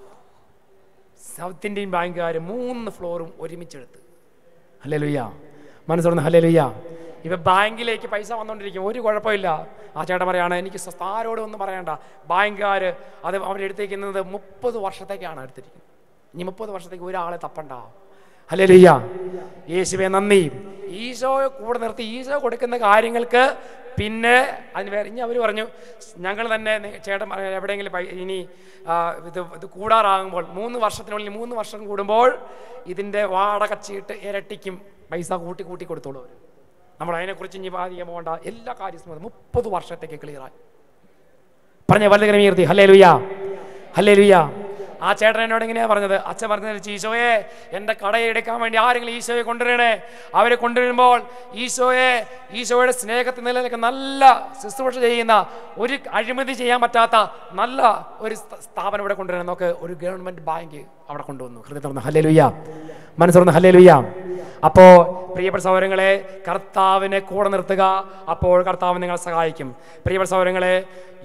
സൗത്ത് ഇന്ത്യൻ ബാങ്കുകാർ മൂന്ന് ഫ്ലോറും ഒരുമിച്ചെടുത്ത്. ഹല്ലേലൂയ. മനസ്സുറന്ന് ഹല്ലേലൂയ. ഇവ ബാങ്കിലേക്ക് പൈസ വന്നുകൊണ്ടിരിക്കും, ഒരു കുഴപ്പമില്ല. ആ ചേട്ടൻ പറയാണ് എനിക്ക് ആരോടും ഒന്നും പറയണ്ട, ബാങ്കുകാർ അത് അവരെടുത്തേക്കുന്നത് മുപ്പത് വർഷത്തേക്കാണ് എടുത്തിരിക്കുന്നത്. ഇനി മുപ്പത് വർഷത്തേക്ക് ഒരാളെ തപ്പണ്ട. ഹല്ലേലൂയ. യേശുവേ നന്ദി. ഈശോയെ കൂടെ നിർത്തി ഈശോ കൊടുക്കുന്ന കാര്യങ്ങൾക്ക് പിന്നെ അതിന് വേറെ ഇനി അവർ പറഞ്ഞു ഞങ്ങൾ തന്നെ ചേട്ടൻ എവിടെയെങ്കിലും ഇനി ഇത് ഇത് കൂടാറാകുമ്പോൾ മൂന്ന് വർഷത്തിനുള്ളിൽ മൂന്ന് വർഷം കൂടുമ്പോൾ ഇതിൻ്റെ വാടക ചീട്ട് ഇരട്ടിക്കും, പൈസ കൂട്ടി കൂട്ടി കൊടുത്തോളൂ അവർ. നമ്മൾ അതിനെക്കുറിച്ച് ഇനി ബാധിക്കാൻ പോകണ്ട, എല്ലാ കാര്യവും മുപ്പത് വർഷത്തേക്ക് ക്ലിയറായി പറഞ്ഞ വലുതരം ഉയർത്തി. ഹല്ലേലൂയ, ഹല്ലേലൂയ. ആ ചേട്ടൻ എന്നോട് എങ്ങനെയാ പറഞ്ഞത്? അച്ഛൻ പറഞ്ഞത് ഈശോയെ എൻ്റെ കടയെ എടുക്കാൻ വേണ്ടി ആരെങ്കിലും ഈശോയെ കൊണ്ടുവരണേ. അവരെ കൊണ്ടുവരുമ്പോൾ ഈശോയെ ഈശോയുടെ സ്നേഹത്തിൽ നിലനിൽക്കുന്ന നല്ല ശുശ്രൂഷ ചെയ്യുന്ന, ഒരു അഴിമതി ചെയ്യാൻ പറ്റാത്ത നല്ല ഒരു സ്ഥാപനം ഇവിടെ കൊണ്ടുവരണം. നോക്ക്, ഒരു ഗവൺമെന്റ് ബാങ്ക് അവിടെ കൊണ്ടുവന്നു. ഹൃദയം തുറന്ന് ഹല്ലേലൂയ, മനസ്സുറന്ന് ഹല്ലേലൂയ. അപ്പോൾ പ്രിയപ്പെട്ട സഹോദരങ്ങളെ, കർത്താവിനെ കൂടെ നിർത്തുക, അപ്പോൾ കർത്താവ് നിങ്ങളെ സഹായിക്കും. പ്രിയപ്പെട്ട സഹോദരങ്ങളെ,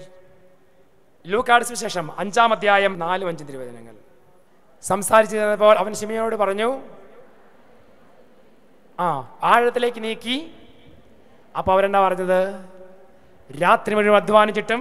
ലൂക്കായുടെ സുവിശേഷം അഞ്ചാം അധ്യായം നാലും അഞ്ചും തിരുവചനങ്ങൾ സംസാരിച്ചു തന്നപ്പോൾ അവൻ ശിമയോനോട് പറഞ്ഞു, ആ ആഴത്തിലേക്ക് നീക്കി അപ്പൊ അവരെന്താ പറഞ്ഞത്? രാത്രി മുഴുവൻ അധ്വാനിച്ചിട്ടും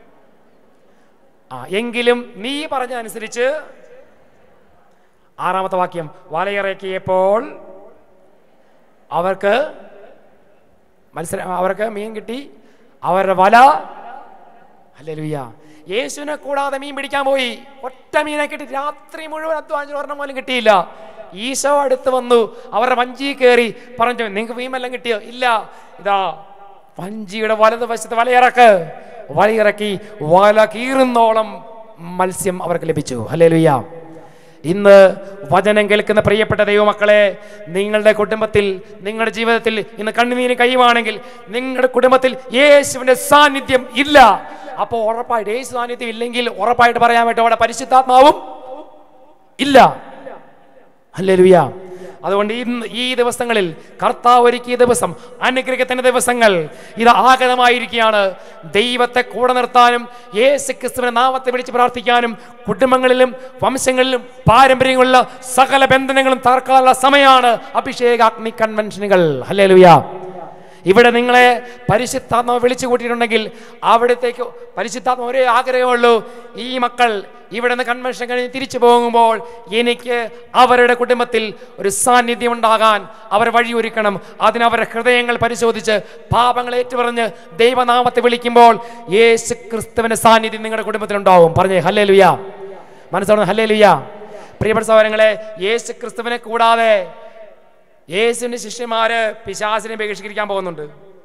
ആ എങ്കിലും നീ പറഞ്ഞതനുസരിച്ച് ആറാമത്തെ വാക്യം, വലയിറക്കിയപ്പോൾ അവർക്ക് മത്സരം അവർക്ക് മീൻ കിട്ടി. അവരുടെ വല, ഹല്ലേലൂയ, യേശുവിനെ കൂടാതെ മീൻ പിടിക്കാൻ പോയി. ഒറ്റ മീനെ കിട്ടി. രാത്രി മുഴുവൻ അധ്വാനിച്ചു ഒരെണ്ണം പോലും കിട്ടിയില്ല. ഈശോ അടുത്ത് വന്നു, അവരുടെ വഞ്ചി കയറി പറഞ്ഞു, നിങ്ങൾക്ക് മീൻ വല്ലതും കിട്ടിയോ? ഇല്ല. ഇതാ വഞ്ചിയുടെ വലത് വശത്ത് വലയിറക്ക്. വലയിറക്കി വല കീറുന്നോളം മത്സ്യം അവർക്ക് ലഭിച്ചു. ഹല്ലേലൂയ. ഇന്ന് വചനം കേൾക്കുന്ന പ്രിയപ്പെട്ട ദൈവമക്കളെ, നിങ്ങളുടെ കുടുംബത്തിൽ, നിങ്ങളുടെ ജീവിതത്തിൽ ഇന്ന് കണ്ണുനീര് കഴിയുവാണെങ്കിൽ നിങ്ങളുടെ കുടുംബത്തിൽ യേശുവിന്റെ സാന്നിധ്യം ഇല്ല. അപ്പോൾ ഉറപ്പായിട്ട് യേശു സാന്നിധ്യം ഇല്ലെങ്കിൽ ഉറപ്പായിട്ട് പറയാൻ പറ്റും അവിടെ പരിശുദ്ധാത്മാവും ഇല്ല. ഹല്ലേലൂയ. അതുകൊണ്ട് ഇന്ന് ഈ ദിവസങ്ങളിൽ കർത്താവ് ഒരുക്കിയ ദിവസം, അനുഗ്രഹത്തിന്റെ ദിവസങ്ങൾ ഇത് ആഗതമായിരിക്കുകയാണ്. ദൈവത്തെ കൂടെ നിർത്താനും യേശു ക്രിസ്തുവിന്റെ നാമത്തെ വിളിച്ച് പ്രാർത്ഥിക്കാനും കുടുംബങ്ങളിലും വംശങ്ങളിലും പാരമ്പര്യങ്ങളുള്ള സകല ബന്ധനങ്ങളും തകർക്കാനുള്ള സമയമാണ് അഭിഷേകാഗ്നി കൺവെൻഷനുകൾ. ഹല്ലേലൂയ. ഇവിടെ നിങ്ങളെ പരിശുദ്ധാത്മാവ് വിളിച്ചു കൂട്ടിയിട്ടുണ്ടെങ്കിൽ അവിടത്തേക്ക് പരിശുദ്ധാത്മാവ് ഒരേ ആഗ്രഹമുള്ളൂ, ഈ മക്കൾ ഇവിടെ നിന്ന് കൺവെൻഷൻ കഴിഞ്ഞ് തിരിച്ചു പോകുമ്പോൾ എനിക്ക് അവരുടെ കുടുംബത്തിൽ ഒരു സാന്നിധ്യം ഉണ്ടാകാൻ അവർ വഴിയൊരുക്കണം. അതിനവരുടെ ഹൃദയങ്ങൾ പരിശോധിച്ച് പാപങ്ങൾ ഏറ്റുപറഞ്ഞ് ദൈവനാമത്തെ വിളിക്കുമ്പോൾ യേശു ക്രിസ്തുവിന്റെ സാന്നിധ്യം നിങ്ങളുടെ കുടുംബത്തിലുണ്ടാവും. പറഞ്ഞേ ഹല്ലേലൂയ. മനസ്സിലാവുന്നു? ഹല്ലേലൂയ. പ്രിയപ്പെട്ട സഹോദരങ്ങളെ, യേശു ക്രിസ്തുവിനെ കൂടാതെ യേശുവിന്റെ ശിഷ്യന്മാര് പിശാചിനെ ബഹിഷ്കരിക്കാൻ പോകുന്നുണ്ട്.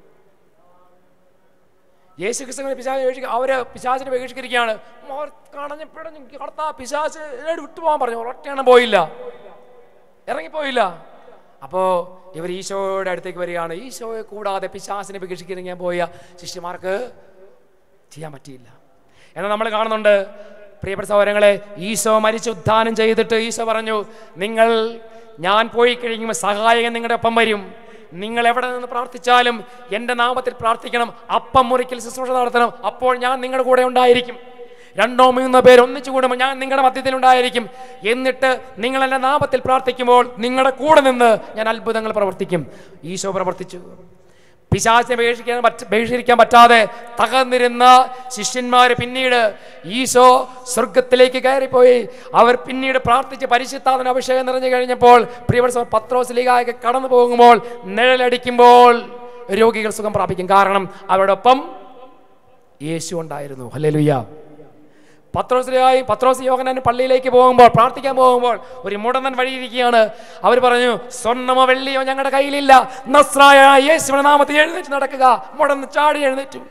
യേശു ക്രിസ്തുവിനെ പിശാചിനെ അവര് പിശാചിനെ ബഹിഷ്കരിക്കുകയാണ്. കാണഞ്ഞ പിടഞ്ഞു കടത്താ പിശാച് വിട്ടുപോകാൻ പറഞ്ഞു. ഒരൊറ്റയെണ്ണം പോയില്ല, ഇറങ്ങിപ്പോയില്ല. അപ്പോ ഇവർ ഈശോയുടെ അടുത്തേക്ക് വരികയാണ്. ഈശോയെ കൂടാതെ പിശാചിനെ ബഹിഷ്കരിക്കാൻ പോയ ശിഷ്യന്മാർക്ക് ചെയ്യാൻ പറ്റിയില്ല. എന്നാൽ നമ്മൾ കാണുന്നുണ്ട് പ്രിയപ്പെട്ട സഹോദരങ്ങളെ, ഈശോ മരിച്ച് ഉദ്ധാനം ചെയ്തിട്ട് ഈശോ പറഞ്ഞു, നിങ്ങൾ ഞാൻ പോയി കഴിയുമ്പോൾ സഹായകൻ നിങ്ങളുടെ ഒപ്പം വരും. നിങ്ങൾ എവിടെ നിന്ന് പ്രാർത്ഥിച്ചാലും എൻ്റെ നാമത്തിൽ പ്രാർത്ഥിക്കണം, അപ്പം മുറിക്കൽ ശുശ്രൂഷ നടത്തണം, അപ്പോൾ ഞാൻ നിങ്ങളുടെ കൂടെ ഉണ്ടായിരിക്കും. രണ്ടോ മൂന്നോ പേര് ഒന്നിച്ചു കൂടുമ്പോൾ ഞാൻ നിങ്ങളുടെ മധ്യത്തിൽ ഉണ്ടായിരിക്കും. എന്നിട്ട് നിങ്ങൾ എൻ്റെ നാമത്തിൽ പ്രാർത്ഥിക്കുമ്പോൾ നിങ്ങളുടെ കൂടെ നിന്ന് ഞാൻ അത്ഭുതങ്ങൾ പ്രവർത്തിക്കും. ഈശോ പ്രവർത്തിച്ചു. പിശാചിനെ ബഹിഷ്കരിക്കാൻ പറ്റ ബഹിഷ്കരിക്കാൻ പറ്റാതെ തകർന്നിരുന്ന ശിഷ്യന്മാർ പിന്നീട് ഈശോ സ്വർഗത്തിലേക്ക് കയറിപ്പോയി. അവർ പിന്നീട് പ്രാർത്ഥിച്ച് പരിശുദ്ധാത്മാവിന്റെ അഭിഷേകം നിറഞ്ഞു കഴിഞ്ഞപ്പോൾ പ്രിയപ്പെട്ട പത്രോസിലേക്ക് കടന്നു പോകുമ്പോൾ നിഴലടിക്കുമ്പോൾ രോഗികൾ സുഖം പ്രാപിക്കും. കാരണം അവരോടൊപ്പം യേശു ഉണ്ടായിരുന്നു. ഹല്ലേലൂയ. പത്രോസിലായി പത്രോസ് യോഹന്നാൻ പള്ളിയിലേക്ക് പോകുമ്പോൾ പ്രാർത്ഥിക്കാൻ പോകുമ്പോൾ ഒരു മുടന്തൻ വഴിയിരിക്കുകയാണ്. അവർ പറഞ്ഞു, സ്വർണ്ണമോ വെള്ളിയോ ഞങ്ങളുടെ കയ്യിലില്ല, നസ്രായ യേശുവിന്റെ നാമത്തിൽ എഴുന്നേറ്റ് നടക്കുക. മുടന്ന് ചാടി എഴുന്നേറ്റു.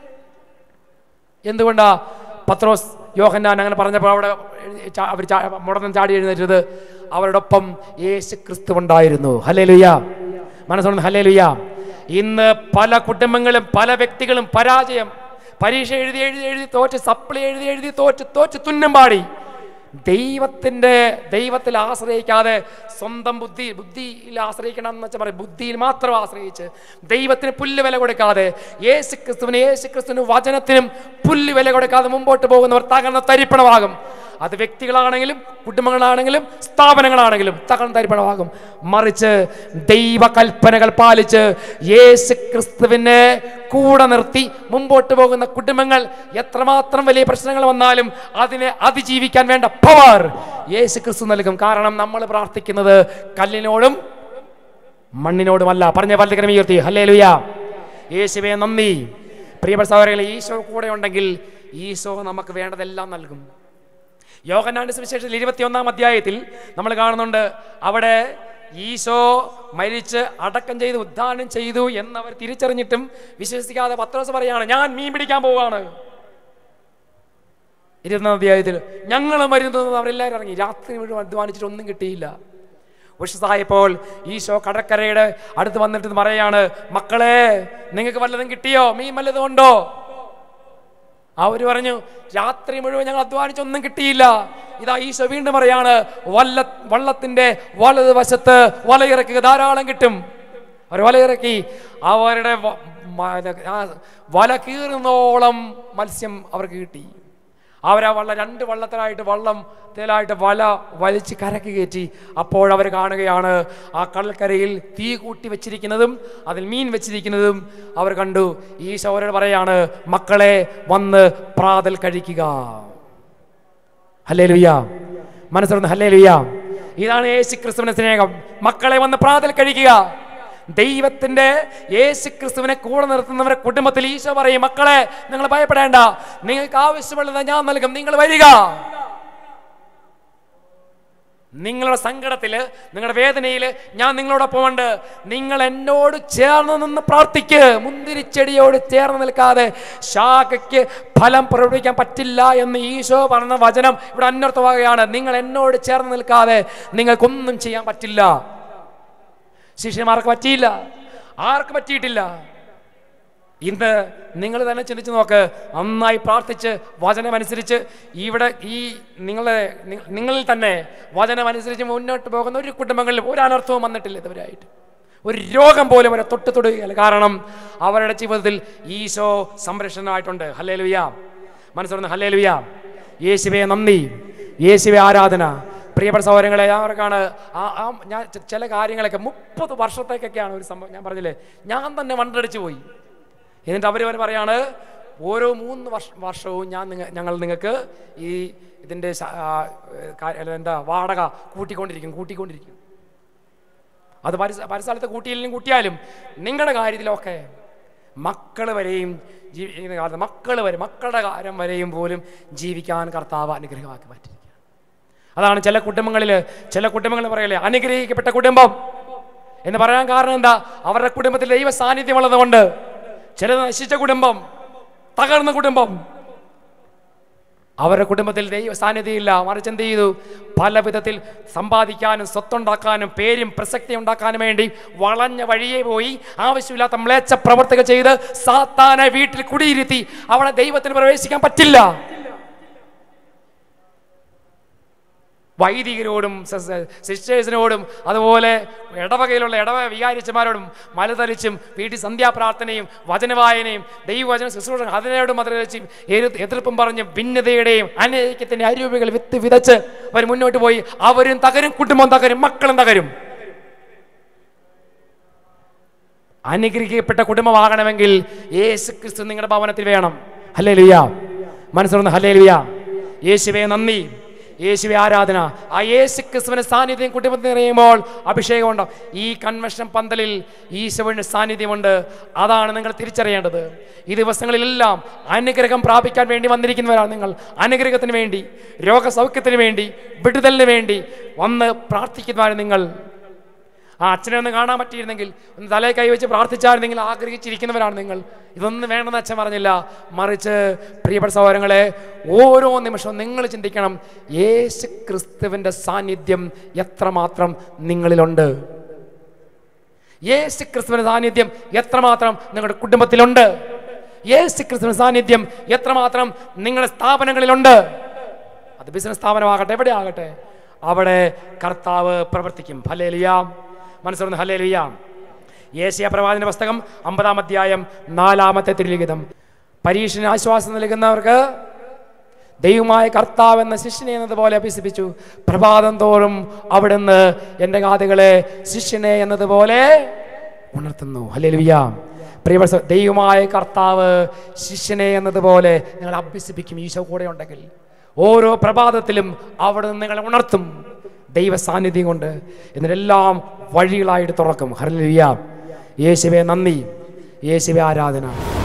എന്തുകൊണ്ടാ പത്രോസ് യോഹന്നാൻ അങ്ങനെ പറഞ്ഞപ്പോൾ അവിടെ അവർ മുടന്തൻ ചാടി എഴുന്നേറ്റത്? അവരോടൊപ്പം യേശു ക്രിസ്തു ഉണ്ടായിരുന്നു. ഹല്ലേലൂയ. മനസ്സുകൊണ്ട് ഹല്ലേലൂയ. ഇന്ന് പല കുടുംബങ്ങളും പല വ്യക്തികളും പരാജയം, പരീക്ഷ എഴുതി എഴുതി എഴുതി തോറ്റ്, സപ്ലി എഴുതി എഴുതി തോറ്റ് തോറ്റ് തുന്നം പാടി. ദൈവത്തിന്റെ ദൈവത്തിൽ ആശ്രയിക്കാതെ സ്വന്തം ബുദ്ധി ബുദ്ധിയിൽ ആശ്രയിക്കണം എന്ന് വെച്ചാൽ പറയും, ബുദ്ധിയിൽ മാത്രം ആശ്രയിച്ച് ദൈവത്തിന് പുല്ല് വില കൊടുക്കാതെ യേശു ക്രിസ്തുവിന് യേശു ക്രിസ്തുവിന് വചനത്തിനും പുല്ല് വില കൊടുക്കാതെ മുമ്പോട്ട് പോകുന്നവർ തകർന്ന തരിപ്പണമാകും. അത് വ്യക്തികളാണെങ്കിലും കുടുംബങ്ങളാണെങ്കിലും സ്ഥാപനങ്ങളാണെങ്കിലും തകർന്ന തരിപ്പണമാകും. മറിച്ച് ദൈവകൽപ്പനകൾ പാലിച്ച് യേശു ക്രിസ്തുവിനെ കൂടെ നിർത്തി മുമ്പോട്ട് പോകുന്ന കുടുംബങ്ങൾ എത്രമാത്രം വലിയ പ്രശ്നങ്ങൾ വന്നാലും അതിനെ അതിജീവിക്കാൻ വേണ്ട പവർ യേശു ക്രിസ്തു നൽകും. കാരണം നമ്മൾ പ്രാർത്ഥിക്കുന്നത് കല്ലിനോടും മണ്ണിനോടുമല്ല. പറഞ്ഞ പല്ലുകരം ഉയർത്തി ഹല്ലേലൂയ. യേശുവേ നന്ദി. പ്രിയപ്പെട്ട സഹോദരങ്ങളെ, ഈശോ കൂടെ ഉണ്ടെങ്കിൽ ഈശോ നമുക്ക് വേണ്ടതെല്ലാം നൽകും. യോഹന്നാന്റെ സുവിശേഷത്തിൽ ഇരുപത്തിയൊന്നാം അധ്യായത്തിൽ നമ്മൾ കാണുന്നുണ്ട്, അവിടെ ഈശോ മരിച്ച് അടക്കം ചെയ്ത് ഉദ്ധാനം ചെയ്തു എന്നവർ തിരിച്ചറിഞ്ഞിട്ടും വിശ്വസിക്കാതെ പത്രോസ് പറയാണ്, ഞാൻ മീൻ പിടിക്കാൻ പോവാണ്. ഇരുപതാം അധ്യായത്തിൽ ഞങ്ങൾ മരുന്നത് അവരെല്ലാവരും ഇറങ്ങി. രാത്രി മുഴുവൻ അധ്വാനിച്ചിട്ട് ഒന്നും കിട്ടിയില്ല. ഉഷസായപ്പോൾ ഈശോ കടക്കരയുടെ അടുത്ത് വന്നിട്ട് പറയാണ്, മക്കളെ നിങ്ങൾക്ക് വല്ലതും കിട്ടിയോ? മീൻ വല്ലതും ഉണ്ടോ? അവർ പറഞ്ഞു, രാത്രി മുഴുവൻ ഞങ്ങൾ അധ്വാനിച്ചൊന്നും കിട്ടിയില്ല. ഇതാ ഈശോ വീണ്ടും പറയാണ്, വല്ല വള്ളത്തിന്റെ വലത് വശത്ത് വലയിറക്കുക, ധാരാളം കിട്ടും. അവർ വലയിറക്കി. അവരുടെ വല കീറുന്നോളം മത്സ്യം അവർക്ക് കിട്ടി. അവരാ വള്ളം രണ്ട് വള്ളത്തിലായിട്ട് വള്ളം തേലായിട്ട് വല വലിച്ച് കരക്ക് കയറ്റി. അപ്പോഴവർ കാണുകയാണ് ആ കടൽക്കരയിൽ തീ കൂട്ടി വെച്ചിരിക്കുന്നതും അതിൽ മീൻ വെച്ചിരിക്കുന്നതും അവർ കണ്ടു. ഈശോ അവരോട് പറയാണ്, മക്കളെ വന്ന് പ്രാതൽ കഴിക്കുക. ഹല്ലേലൂയ, മനസ്സിലൊന്ന് ഹല്ലേലൂയ. ഇതാണ് യേശു ക്രിസ്തുവിന്റെ സ്നേഹം. മക്കളെ വന്ന് പ്രാതൽ കഴിക്കുക. ദൈവത്തിന്റെ യേശു ക്രിസ്തുവിനെ കൂടെ നിർത്തുന്നവരെ കുടുംബത്തിൽ ഈശോ പറയും, മക്കളെ നിങ്ങൾ ഭയപ്പെടേണ്ട, നിങ്ങൾക്ക് ആവശ്യമുള്ളത് ഞാൻ നൽകും, നിങ്ങൾ വരിക. നിങ്ങളുടെ സങ്കടത്തില് നിങ്ങളുടെ വേദനയില് ഞാൻ നിങ്ങളോടൊപ്പം ഉണ്ട്. നിങ്ങൾ എന്നോട് ചേർന്ന് നിന്ന് പ്രാർത്ഥിക്ക്. മുന്തിരിച്ചെടിയോട് ചേർന്ന് നിൽക്കാതെ ശാഖയ്ക്ക് ഫലം പ്രകടിപ്പിക്കാൻ പറ്റില്ല എന്ന് ഈശോ പറഞ്ഞ വചനം ഇവിടെ അന്വർത്ഥമാകുകയാണ്. നിങ്ങൾ എന്നോട് ചേർന്ന് നിൽക്കാതെ നിങ്ങൾക്കൊന്നും ചെയ്യാൻ പറ്റില്ല. ശിഷ്യന്മാർക്ക് പറ്റിയില്ല, ആർക്ക് പറ്റിയിട്ടില്ല. ഇന്ന് നിങ്ങൾ തന്നെ ചിന്തിച്ച് നോക്ക്. നന്നായി പ്രാർത്ഥിച്ച് വചനമനുസരിച്ച് ഇവിടെ ഈ നിങ്ങളെ നിങ്ങളിൽ തന്നെ വചനമനുസരിച്ച് മുന്നോട്ട് പോകുന്ന ഒരു കുടുംബങ്ങളിൽ ഒരു അനർത്ഥവും വന്നിട്ടില്ല ഇതുവരെയായിട്ട്. ഒരു രോഗം പോലും അവരെ തൊട്ട് തൊടുകയില്ല. കാരണം അവരുടെ ജീവിതത്തിൽ ഈശോ സംരക്ഷണമായിട്ടുണ്ട്. ഹല്ലേലൂയ, മനസ്സിലൊന്ന് ഹല്ലേലൂയ. യേശുവേ നന്ദി, യേശുവേ ആരാധന. പ്രിയപ്പെട്ട സഹോദരങ്ങളെ, അവർക്കാണ് ആ ആ ഞാൻ ചില കാര്യങ്ങളൊക്കെ മുപ്പത് വർഷത്തേക്കൊക്കെയാണ് ഒരു സംഭവം. ഞാൻ പറഞ്ഞില്ലേ, ഞാൻ തന്നെ വണ്ടടിച്ചു പോയി. എന്നിട്ട് അവർ അവർ പറയാണ്, ഓരോ മൂന്ന് വർഷ വർഷവും ഞാൻ നിങ്ങ ഞങ്ങൾ നിങ്ങൾക്ക് ഈ ഇതിൻ്റെ എന്താ വാടക കൂട്ടിക്കൊണ്ടിരിക്കും കൂട്ടിക്കൊണ്ടിരിക്കും അത് പരിസ പരിസരത്ത് കൂട്ടിയില്ലെങ്കിലും കൂട്ടിയാലും നിങ്ങളുടെ കാര്യത്തിലൊക്കെ മക്കൾ വരെയും ജീവിക്കുന്ന മക്കൾ വരെ മക്കളുടെ കാര്യം വരെയും പോലും ജീവിക്കാൻ കർത്താവ് അനുഗ്രഹമാക്കി മാറ്റിയിരിക്കുക. അതാണ് ചില കുടുംബങ്ങളിൽ ചില കുടുംബങ്ങൾ പറയല്ലേ, അനുഗ്രഹിക്കപ്പെട്ട കുടുംബം എന്ന് പറയാൻ കാരണം എന്താ? അവരുടെ കുടുംബത്തിൽ ദൈവ സാന്നിധ്യം ഉള്ളതുകൊണ്ട്. ചില നശിച്ച കുടുംബം, തകർന്ന കുടുംബം, അവരുടെ കുടുംബത്തിൽ ദൈവ സാന്നിധ്യമില്ല. മറിച്ച് എന്ത് ചെയ്തു? പല വിധത്തിൽ സമ്പാദിക്കാനും സ്വത്തുണ്ടാക്കാനും പേരും പ്രസക്തി ഉണ്ടാക്കാനും വേണ്ടി വളഞ്ഞ വഴിയെ പോയി ആവശ്യമില്ലാത്ത മ്ലേച്ഛ പ്രവർത്തികൾ ചെയ്ത് സാത്താനെ വീട്ടിൽ കുടിയിരുത്തി അവിടെ ദൈവത്തിന് പ്രവേശിക്കാൻ പറ്റില്ല. വൈദികരോടും സിസ്റ്റേഴ്സിനോടും അതുപോലെ ഇടവകയിലുള്ള ഇടവക വികാരിച്ചമാരോടും മലതലിച്ചും വീട്ടിൽ സന്ധ്യാപ്രാർത്ഥനയും വചനവായനയും ദൈവവചന ശുശ്രൂഷ അതിനോടും മതലിച്ചും എതിർപ്പും പറഞ്ഞ് ഭിന്നതയുടെയും അനൈക്യത്തിന്റെ അരൂപികൾ വിത്ത് വിതച്ച് അവർ മുന്നോട്ട് പോയി. അവരും തകരും, കുടുംബം തകരും, മക്കളും തകരും. അനുഗ്രഹിക്കപ്പെട്ട കുടുംബമാകണമെങ്കിൽ യേശു ക്രിസ്തു നിങ്ങളുടെ ഭവനത്തിൽ വേണം. ഹല്ലേലൂയ, മനസ്സിലൊന്ന് ഹല്ലേലൂയ. യേശുവേ നന്ദി, യേശുവേ ആരാധന. ആ യേശു ക്രിസ്തുവിന്റെ സാന്നിധ്യം കുടുംബത്തിൽ നിറയുമ്പോൾ അഭിഷേകം ഉണ്ടാവും. ഈ കൺവെൻഷൻ പന്തലിൽ ഈശോയുടെ സാന്നിധ്യമുണ്ട്. അതാണ് നിങ്ങൾ തിരിച്ചറിയേണ്ടത്. ഈ ദിവസങ്ങളിലെല്ലാം അനുഗ്രഹം പ്രാപിക്കാൻ വേണ്ടി വന്നിരിക്കുന്നവരാണ് നിങ്ങൾ. അനുഗ്രഹത്തിന് വേണ്ടി, രോഗസൗഖ്യത്തിന് വേണ്ടി, വിടുതലിന് വേണ്ടി വന്ന് പ്രാർത്ഥിക്കുന്നവരാണ് നിങ്ങൾ. ആ അച്ഛനെ ഒന്ന് കാണാൻ പറ്റിയിരുന്നെങ്കിൽ, ഒന്ന് തലയിൽ കൈവച്ച് പ്രാർത്ഥിച്ചായിരുന്നെങ്കിൽ ആഗ്രഹിച്ചിരിക്കുന്നവരാണ് നിങ്ങൾ. ഇതൊന്നും വേണമെന്ന് അച്ഛൻ പറഞ്ഞില്ല. മറിച്ച് പ്രിയപ്പെട്ട സഹോദരങ്ങളെ, ഓരോ നിമിഷവും നിങ്ങൾ ചിന്തിക്കണം, യേശു ക്രിസ്തുവിൻ്റെ സാന്നിധ്യം എത്രമാത്രം നിങ്ങളിലുണ്ട്. യേശു ക്രിസ്തുവിൻ്റെ സാന്നിധ്യം എത്രമാത്രം നിങ്ങളുടെ കുടുംബത്തിലുണ്ട്. യേശു ക്രിസ്തുവിൻ്റെ സാന്നിധ്യം എത്രമാത്രം നിങ്ങളുടെ സ്ഥാപനങ്ങളിലുണ്ട്. അത് ബിസിനസ് സ്ഥാപനമാകട്ടെ, എവിടെ ആകട്ടെ, അവിടെ കർത്താവ് പ്രവർത്തിക്കും. ഹല്ലേലൂയ, മനസ്സിലൊന്ന് ഹല്ലേലൂയ. യേശയ്യാ പ്രവാചകന്റെ പുസ്തകം അമ്പതാം അധ്യായം നാലാമത്തെ തിരുലിഖിതം. പരീക്ഷന് ആശ്വാസം നൽകുന്നവർക്ക് ദൈവമായ കർത്താവ് എന്ന ശിഷ്യനെ എന്നതുപോലെ അഭ്യസിപ്പിച്ചു. പ്രഭാതം തോറും അവിടുന്ന് എൻ്റെ കാതുകളെ ശിഷ്യനെ എന്നതുപോലെ ഉണർത്തുന്നു. ഹല്ലേലൂയ. പ്രിയപ്പെട്ട ദൈവമായ കർത്താവ് ശിഷ്യനെ എന്നതുപോലെ നിങ്ങൾ അഭ്യസിപ്പിക്കും. ഈശോ കൂടെ ഉണ്ടെങ്കിൽ ഓരോ പ്രഭാതത്തിലും അവിടെ നിന്ന് നിങ്ങളെ ഉണർത്തും ദൈവ സാന്നിധ്യം കൊണ്ട്. എന്നിട്ടെല്ലാം വഴികളായിട്ട് തുറക്കും. ഹല്ലേലൂയ. യേശുവേ നന്ദി, യേശുവേ ആരാധന.